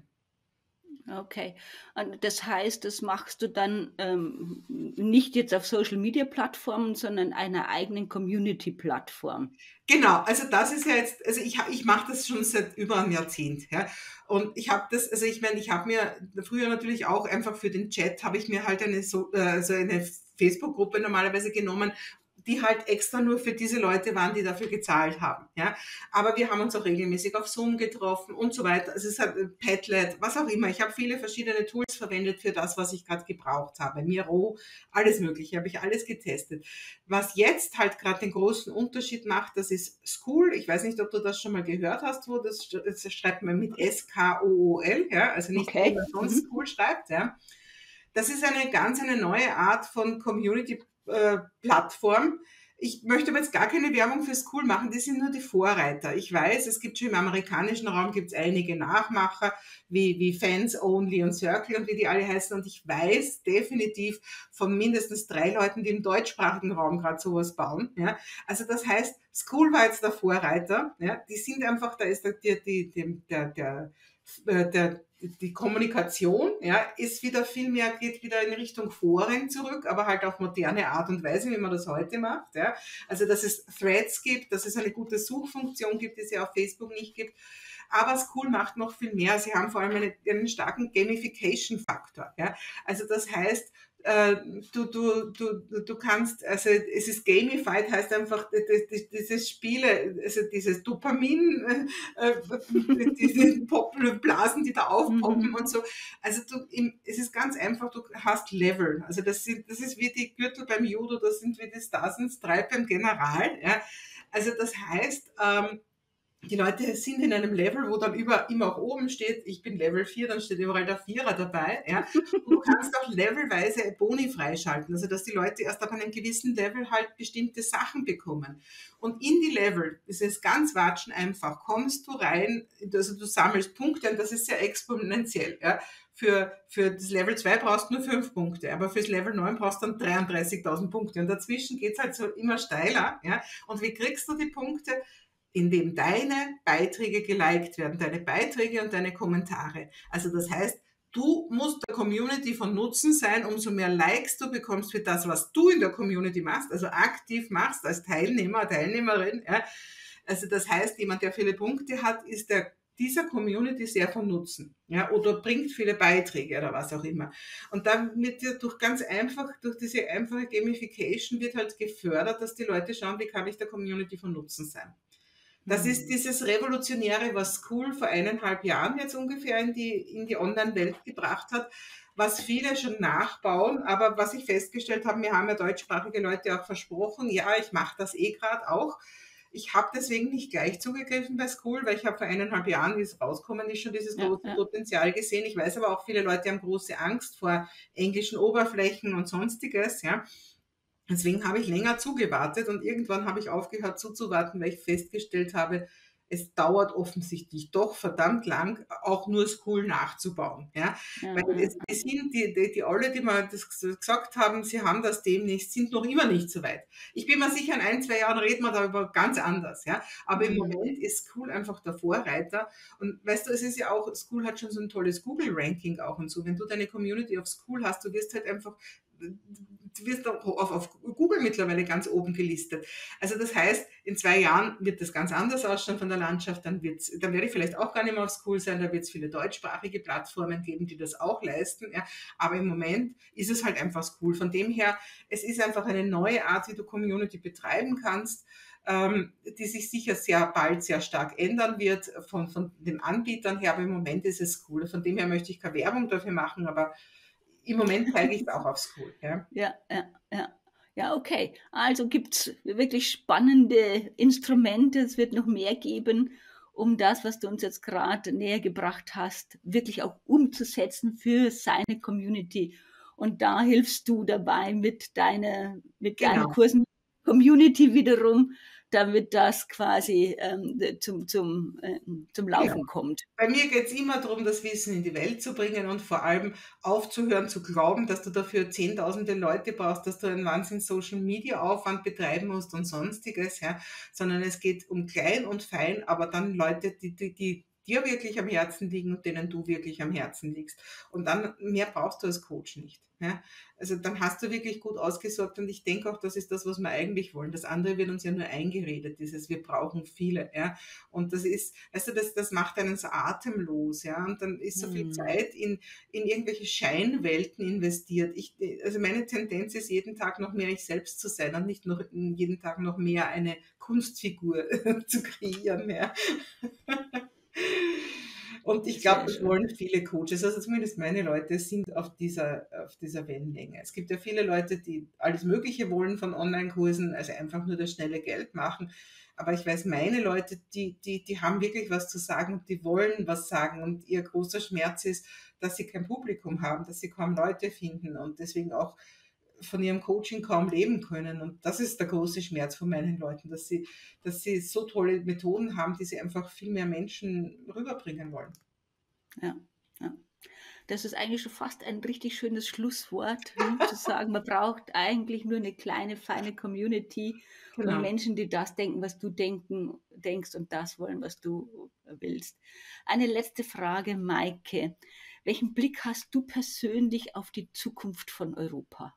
Okay. Und das heißt, das machst du dann ähm, nicht jetzt auf Social Media Plattformen, sondern einer eigenen Community-Plattform. Genau, also das ist ja jetzt, also ich, ich mache das schon seit über einem Jahrzehnt. Ja. Und ich habe das, also ich meine, ich habe mir früher natürlich auch einfach für den Chat, habe ich mir halt eine so, äh, so eine Facebook-Gruppe normalerweise genommen, die halt extra nur für diese Leute waren, die dafür gezahlt haben. Ja. Aber wir haben uns auch regelmäßig auf Zoom getroffen und so weiter. Also es hat Padlet, was auch immer. Ich habe viele verschiedene Tools verwendet für das, was ich gerade gebraucht habe. Miro, alles Mögliche, habe ich alles getestet. Was jetzt halt gerade den großen Unterschied macht, das ist Skool. Ich weiß nicht, ob du das schon mal gehört hast, wo das, das schreibt man mit S K O O L, ja, also nicht wie Okay. man sonst Mhm. Skool schreibt, ja. Das ist eine ganz eine neue Art von Community-Plattform. Ich möchte aber jetzt gar keine Werbung für Skool machen, die sind nur die Vorreiter. Ich weiß, es gibt schon im amerikanischen Raum gibt's einige Nachmacher, wie, wie Fans Only und Circle und wie die alle heißen. Und ich weiß definitiv von mindestens drei Leuten, die im deutschsprachigen Raum gerade sowas bauen. Ja. Also das heißt, Skool war jetzt der Vorreiter. Ja. Die sind einfach, da ist der, die, die, der, der, der, der die Kommunikation, ja, ist wieder viel mehr, geht wieder in Richtung Foren zurück, aber halt auf moderne Art und Weise, wie man das heute macht, ja. Also, dass es Threads gibt, dass es eine gute Suchfunktion gibt, die es ja auf Facebook nicht gibt. Aber Skool macht noch viel mehr. Sie haben vor allem einen, einen starken Gamification-Faktor, ja. Also, das heißt, äh, du, du, du, du kannst, also es ist gamified, heißt einfach, dieses Spiele, also dieses Dopamin, äh, diese Blasen, die da aufpoppen Mhm. und so. Also du, es ist ganz einfach, du hast Level. Also das, sind, das ist wie die Gürtel beim Judo, das sind wie die Stars and Stripe beim General. Ja. Also das heißt, ähm, die Leute sind in einem Level, wo dann über, immer auch oben steht, ich bin Level vier, dann steht überall der Vierer dabei. Ja. Und du kannst auch levelweise Boni freischalten, also dass die Leute erst ab einem gewissen Level halt bestimmte Sachen bekommen. Und in die Level, das ist ganz watschen einfach, kommst du rein, also du sammelst Punkte und das ist sehr exponentiell. Ja. für, für das Level zwei brauchst du nur fünf Punkte, aber fürs Level neun brauchst du dann dreiunddreißigtausend Punkte. Und dazwischen geht's halt so immer steiler. Ja? Und wie kriegst du die Punkte? Indem deine Beiträge geliked werden, deine Beiträge und deine Kommentare. Also das heißt, du musst der Community von Nutzen sein, umso mehr Likes du bekommst für das, was du in der Community machst, also aktiv machst als Teilnehmer, Teilnehmerin. Ja. Also das heißt, jemand, der viele Punkte hat, ist der dieser Community sehr von Nutzen, ja, oder bringt viele Beiträge oder was auch immer. Und dann wird ja durch ganz einfach, durch diese einfache Gamification wird halt gefördert, dass die Leute schauen, wie kann ich der Community von Nutzen sein. Das ist dieses Revolutionäre, was School vor eineinhalb Jahren jetzt ungefähr in die, in die Online-Welt gebracht hat, was viele schon nachbauen, aber was ich festgestellt habe, mir haben ja deutschsprachige Leute auch versprochen, ja, ich mache das eh gerade auch. Ich habe deswegen nicht gleich zugegriffen bei School, weil ich habe vor eineinhalb Jahren, wie es rauskommen ist, schon dieses Ja, große ja. Potenzial gesehen. Ich weiß aber auch, viele Leute haben große Angst vor englischen Oberflächen und sonstiges, ja. Deswegen habe ich länger zugewartet und irgendwann habe ich aufgehört zuzuwarten, weil ich festgestellt habe, es dauert offensichtlich doch verdammt lang, auch nur School nachzubauen. Ja? Ja, Weil ja, es, es sind die, die, die alle, die mal das gesagt haben, sie haben das demnächst, sind noch immer nicht so weit. Ich bin mir sicher, in ein, zwei Jahren reden wir darüber ganz anders. Ja? Aber im Mhm. Moment ist School einfach der Vorreiter. Und weißt du, es ist ja auch, School hat schon so ein tolles Google-Ranking auch und so. Wenn du deine Community auf School hast, du wirst halt einfach, du wirst auch auf, auf Google mittlerweile ganz oben gelistet. Also das heißt, in zwei Jahren wird das ganz anders ausschauen von der Landschaft, dann, wird's, dann werde ich vielleicht auch gar nicht mehr auf School sein, da wird es viele deutschsprachige Plattformen geben, die das auch leisten. Ja. Aber im Moment ist es halt einfach School. Von dem her, es ist einfach eine neue Art, wie du Community betreiben kannst, ähm, die sich sicher sehr bald sehr stark ändern wird von, von den Anbietern her, aber im Moment ist es School. Von dem her möchte ich keine Werbung dafür machen, aber im Moment zeige ich es auch auf School. Ja. Ja, ja, ja. Ja, okay. Also gibt's wirklich spannende Instrumente. Es wird noch mehr geben, um das, was du uns jetzt gerade näher gebracht hast, wirklich auch umzusetzen für seine Community. Und da hilfst du dabei mit deiner, mit deinen Genau. Kursen Community wiederum, damit das quasi ähm, zum, zum, äh, zum Genau. Laufen kommt. Bei mir geht es immer darum, das Wissen in die Welt zu bringen und vor allem aufzuhören zu glauben, dass du dafür zehntausende Leute brauchst, dass du einen Wahnsinn Social Media Aufwand betreiben musst und sonstiges, ja, sondern es geht um klein und fein, aber dann Leute, die, die, die dir wirklich am Herzen liegen und denen du wirklich am Herzen liegst. Und dann mehr brauchst du als Coach nicht. Ja. Also dann hast du wirklich gut ausgesorgt und ich denke auch, das ist das, was wir eigentlich wollen. Das andere wird uns ja nur eingeredet, dieses wir brauchen viele, ja. Und das ist, weißt du, das, das macht einen so atemlos, ja. Und dann ist so viel Hm. Zeit in, in irgendwelche Scheinwelten investiert. Ich, also meine Tendenz ist, jeden Tag noch mehr ich selbst zu sein und nicht noch jeden Tag noch mehr eine Kunstfigur zu kreieren, ja. Und ich glaube, Sehr das schön. wollen viele Coaches, also zumindest meine Leute sind auf dieser, auf dieser Wellenlänge. Es gibt ja viele Leute, die alles Mögliche wollen von Online-Kursen, also einfach nur das schnelle Geld machen. Aber ich weiß, meine Leute, die, die, die haben wirklich was zu sagen und die wollen was sagen. Und ihr großer Schmerz ist, dass sie kein Publikum haben, dass sie kaum Leute finden und deswegen auch von ihrem Coaching kaum leben können. Und das ist der große Schmerz von meinen Leuten, dass sie, dass sie so tolle Methoden haben, die sie einfach viel mehr Menschen rüberbringen wollen. Ja, ja. Das ist eigentlich schon fast ein richtig schönes Schlusswort, hm, zu sagen, man braucht eigentlich nur eine kleine, feine Community und Genau. Menschen, die das denken, was du denken, denkst und das wollen, was du willst. Eine letzte Frage, Maike. Welchen Blick hast du persönlich auf die Zukunft von Europa?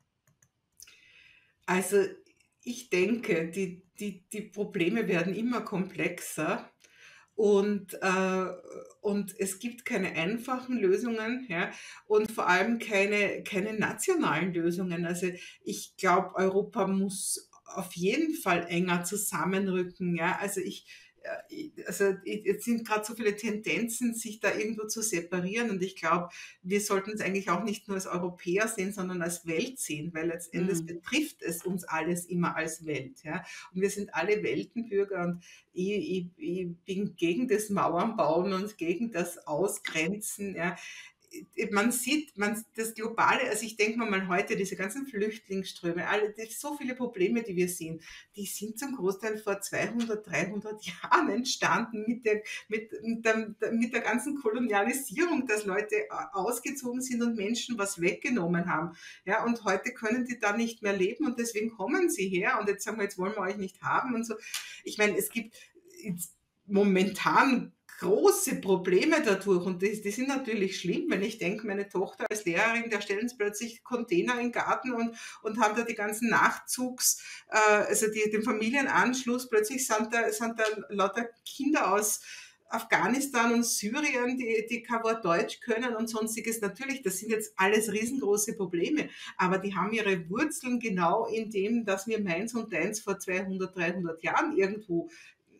Also ich denke, die, die, die Probleme werden immer komplexer und, äh, und es gibt keine einfachen Lösungen, ja, und vor allem keine, keine nationalen Lösungen. Also ich glaube, Europa muss auf jeden Fall enger zusammenrücken, ja. Also ich, äh, also jetzt sind gerade so viele Tendenzen, sich da irgendwo zu separieren und ich glaube, wir sollten es eigentlich auch nicht nur als Europäer sehen, sondern als Welt sehen, weil letztendlich Hm. betrifft es uns alles immer als Welt, ja. Und wir sind alle Weltenbürger und ich, ich, ich bin gegen das Mauern bauen und gegen das Ausgrenzen. Ja. man sieht, man, das Globale, also ich denke mir mal heute, diese ganzen Flüchtlingsströme, alle, die, so viele Probleme, die wir sehen, die sind zum Großteil vor zweihundert, dreihundert Jahren entstanden mit der, mit, mit, der, mit der ganzen Kolonialisierung, dass Leute ausgezogen sind und Menschen was weggenommen haben. Ja, und heute können die da nicht mehr leben und deswegen kommen sie her und jetzt sagen wir, jetzt wollen wir euch nicht haben und so. Ich meine, es gibt jetzt momentan große Probleme dadurch und die, die sind natürlich schlimm, wenn ich denke, meine Tochter als Lehrerin, da stellen sie plötzlich Container in den Garten und, und haben da die ganzen Nachzugs, äh, also die, den Familienanschluss, plötzlich sind da, sind da lauter Kinder aus Afghanistan und Syrien, die, die kein Wort Deutsch können und sonstiges. Natürlich, das sind jetzt alles riesengroße Probleme, aber die haben ihre Wurzeln genau in dem, dass wir meins und deins vor zweihundert, dreihundert Jahren irgendwo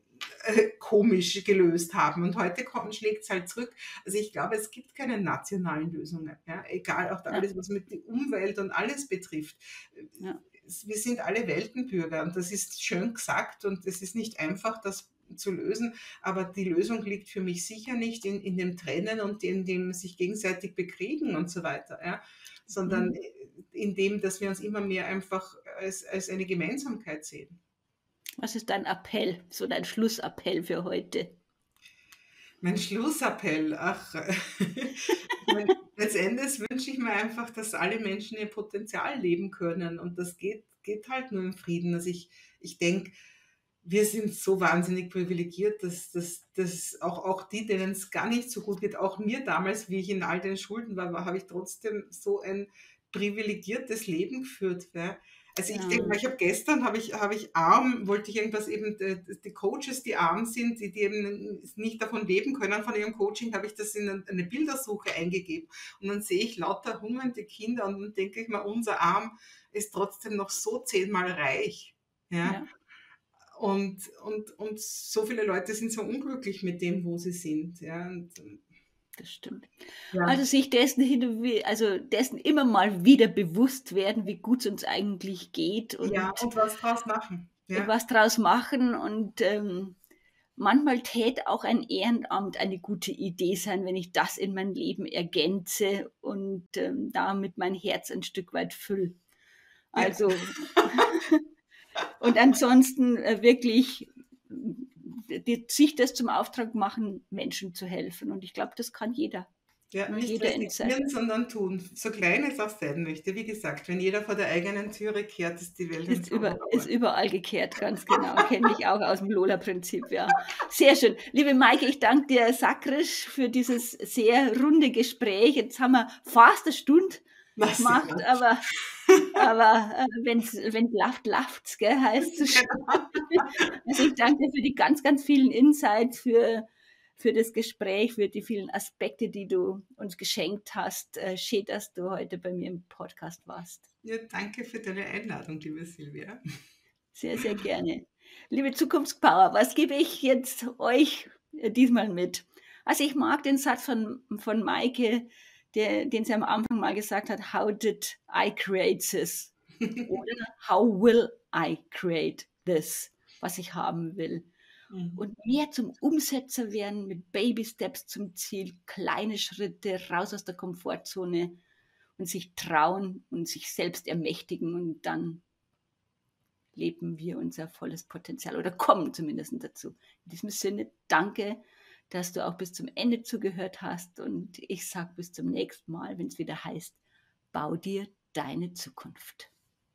komisch gelöst haben. Und heute schlägt es halt zurück. Also ich glaube, es gibt keine nationalen Lösungen. Ja? Egal, auch da alles, was mit der Umwelt und alles betrifft. Ja. Wir sind alle Weltenbürger und das ist schön gesagt und es ist nicht einfach, das zu lösen, aber die Lösung liegt für mich sicher nicht in, in dem Trennen und in dem sich gegenseitig bekriegen und so weiter, ja? Sondern mhm. in dem, dass wir uns immer mehr einfach als, als eine Gemeinsamkeit sehen. Was ist dein Appell, so dein Schlussappell für heute? Mein Schlussappell, ach, mein, letztendlich wünsche ich mir einfach, dass alle Menschen ihr Potenzial leben können und das geht, geht halt nur im Frieden. Also ich, ich denke, wir sind so wahnsinnig privilegiert, dass, dass, dass auch, auch die, denen es gar nicht so gut geht, auch mir damals, wie ich in all den Schulden war, war habe ich trotzdem so ein privilegiertes Leben geführt. Ja. Also ich ja. denke mal, ich habe gestern, habe ich, habe ich arm, wollte ich irgendwas eben, die Coaches, die arm sind, die, die eben nicht davon leben können, von ihrem Coaching, habe ich das in eine Bildersuche eingegeben. Und dann sehe ich lauter hungernde Kinder und dann denke ich mal, unser Arm ist trotzdem noch so zehnmal reich. Ja. ja. Und, und, und so viele Leute sind so unglücklich mit dem, wo sie sind. Ja. Und, das stimmt. Ja. Also sich dessen, hin, also dessen immer mal wieder bewusst werden, wie gut es uns eigentlich geht. Und, ja, und was draus machen. Ja. Und was draus machen. Und ähm, manchmal täte auch ein Ehrenamt eine gute Idee sein, wenn ich das in mein Leben ergänze und ähm, damit mein Herz ein Stück weit fülle. Also, ja. Und ansonsten äh, wirklich die, sich das zum Auftrag machen, Menschen zu helfen. Und ich glaube, das kann jeder. Ja, nicht jeder resignieren, sondern tun. So klein es auch sein möchte. Wie gesagt, wenn jeder vor der eigenen Türe kehrt, ist die Welt ist, über, ist überall gekehrt, ganz genau. Kenne ich auch aus dem Lola-Prinzip, ja. Sehr schön. Liebe Maike, ich danke dir sakrisch für dieses sehr runde Gespräch. Jetzt haben wir fast eine Stunde Was gemacht, ja. aber, aber äh, wenn's, wenn lacht, laft's, gell, heißt es. Also ich danke dir für die ganz, ganz vielen Insights, für für das Gespräch, für die vielen Aspekte, die du uns geschenkt hast. Äh, schön, dass du heute bei mir im Podcast warst. Ja, danke für deine Einladung, liebe Silvia. Sehr, sehr gerne. Liebe Zukunftspower, was gebe ich jetzt euch diesmal mit? Also ich mag den Satz von, von Maike, der, den sie am Anfang mal gesagt hat, how did I create this? Oder how will I create this, was ich haben will? Und mehr zum Umsetzer werden, mit Baby-Steps zum Ziel, kleine Schritte raus aus der Komfortzone und sich trauen und sich selbst ermächtigen und dann leben wir unser volles Potenzial oder kommen zumindest dazu. In diesem Sinne, danke, dass du auch bis zum Ende zugehört hast und ich sage bis zum nächsten Mal, wenn es wieder heißt, bau dir deine Zukunft.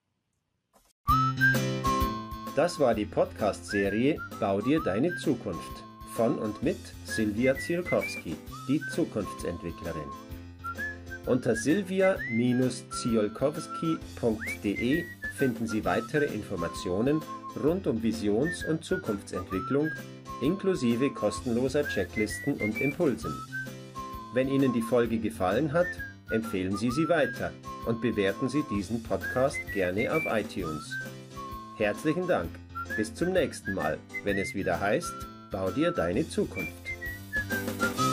Das war die Podcast-Serie Bau dir deine Zukunft von und mit Silvia Ziolkowski, die Zukunftsentwicklerin. Unter silvia ziolkowski punkt de finden Sie weitere Informationen rund um Visions- und Zukunftsentwicklung inklusive kostenloser Checklisten und Impulsen. Wenn Ihnen die Folge gefallen hat, empfehlen Sie sie weiter und bewerten Sie diesen Podcast gerne auf iTunes. Herzlichen Dank. Bis zum nächsten Mal, wenn es wieder heißt, bau dir deine Zukunft.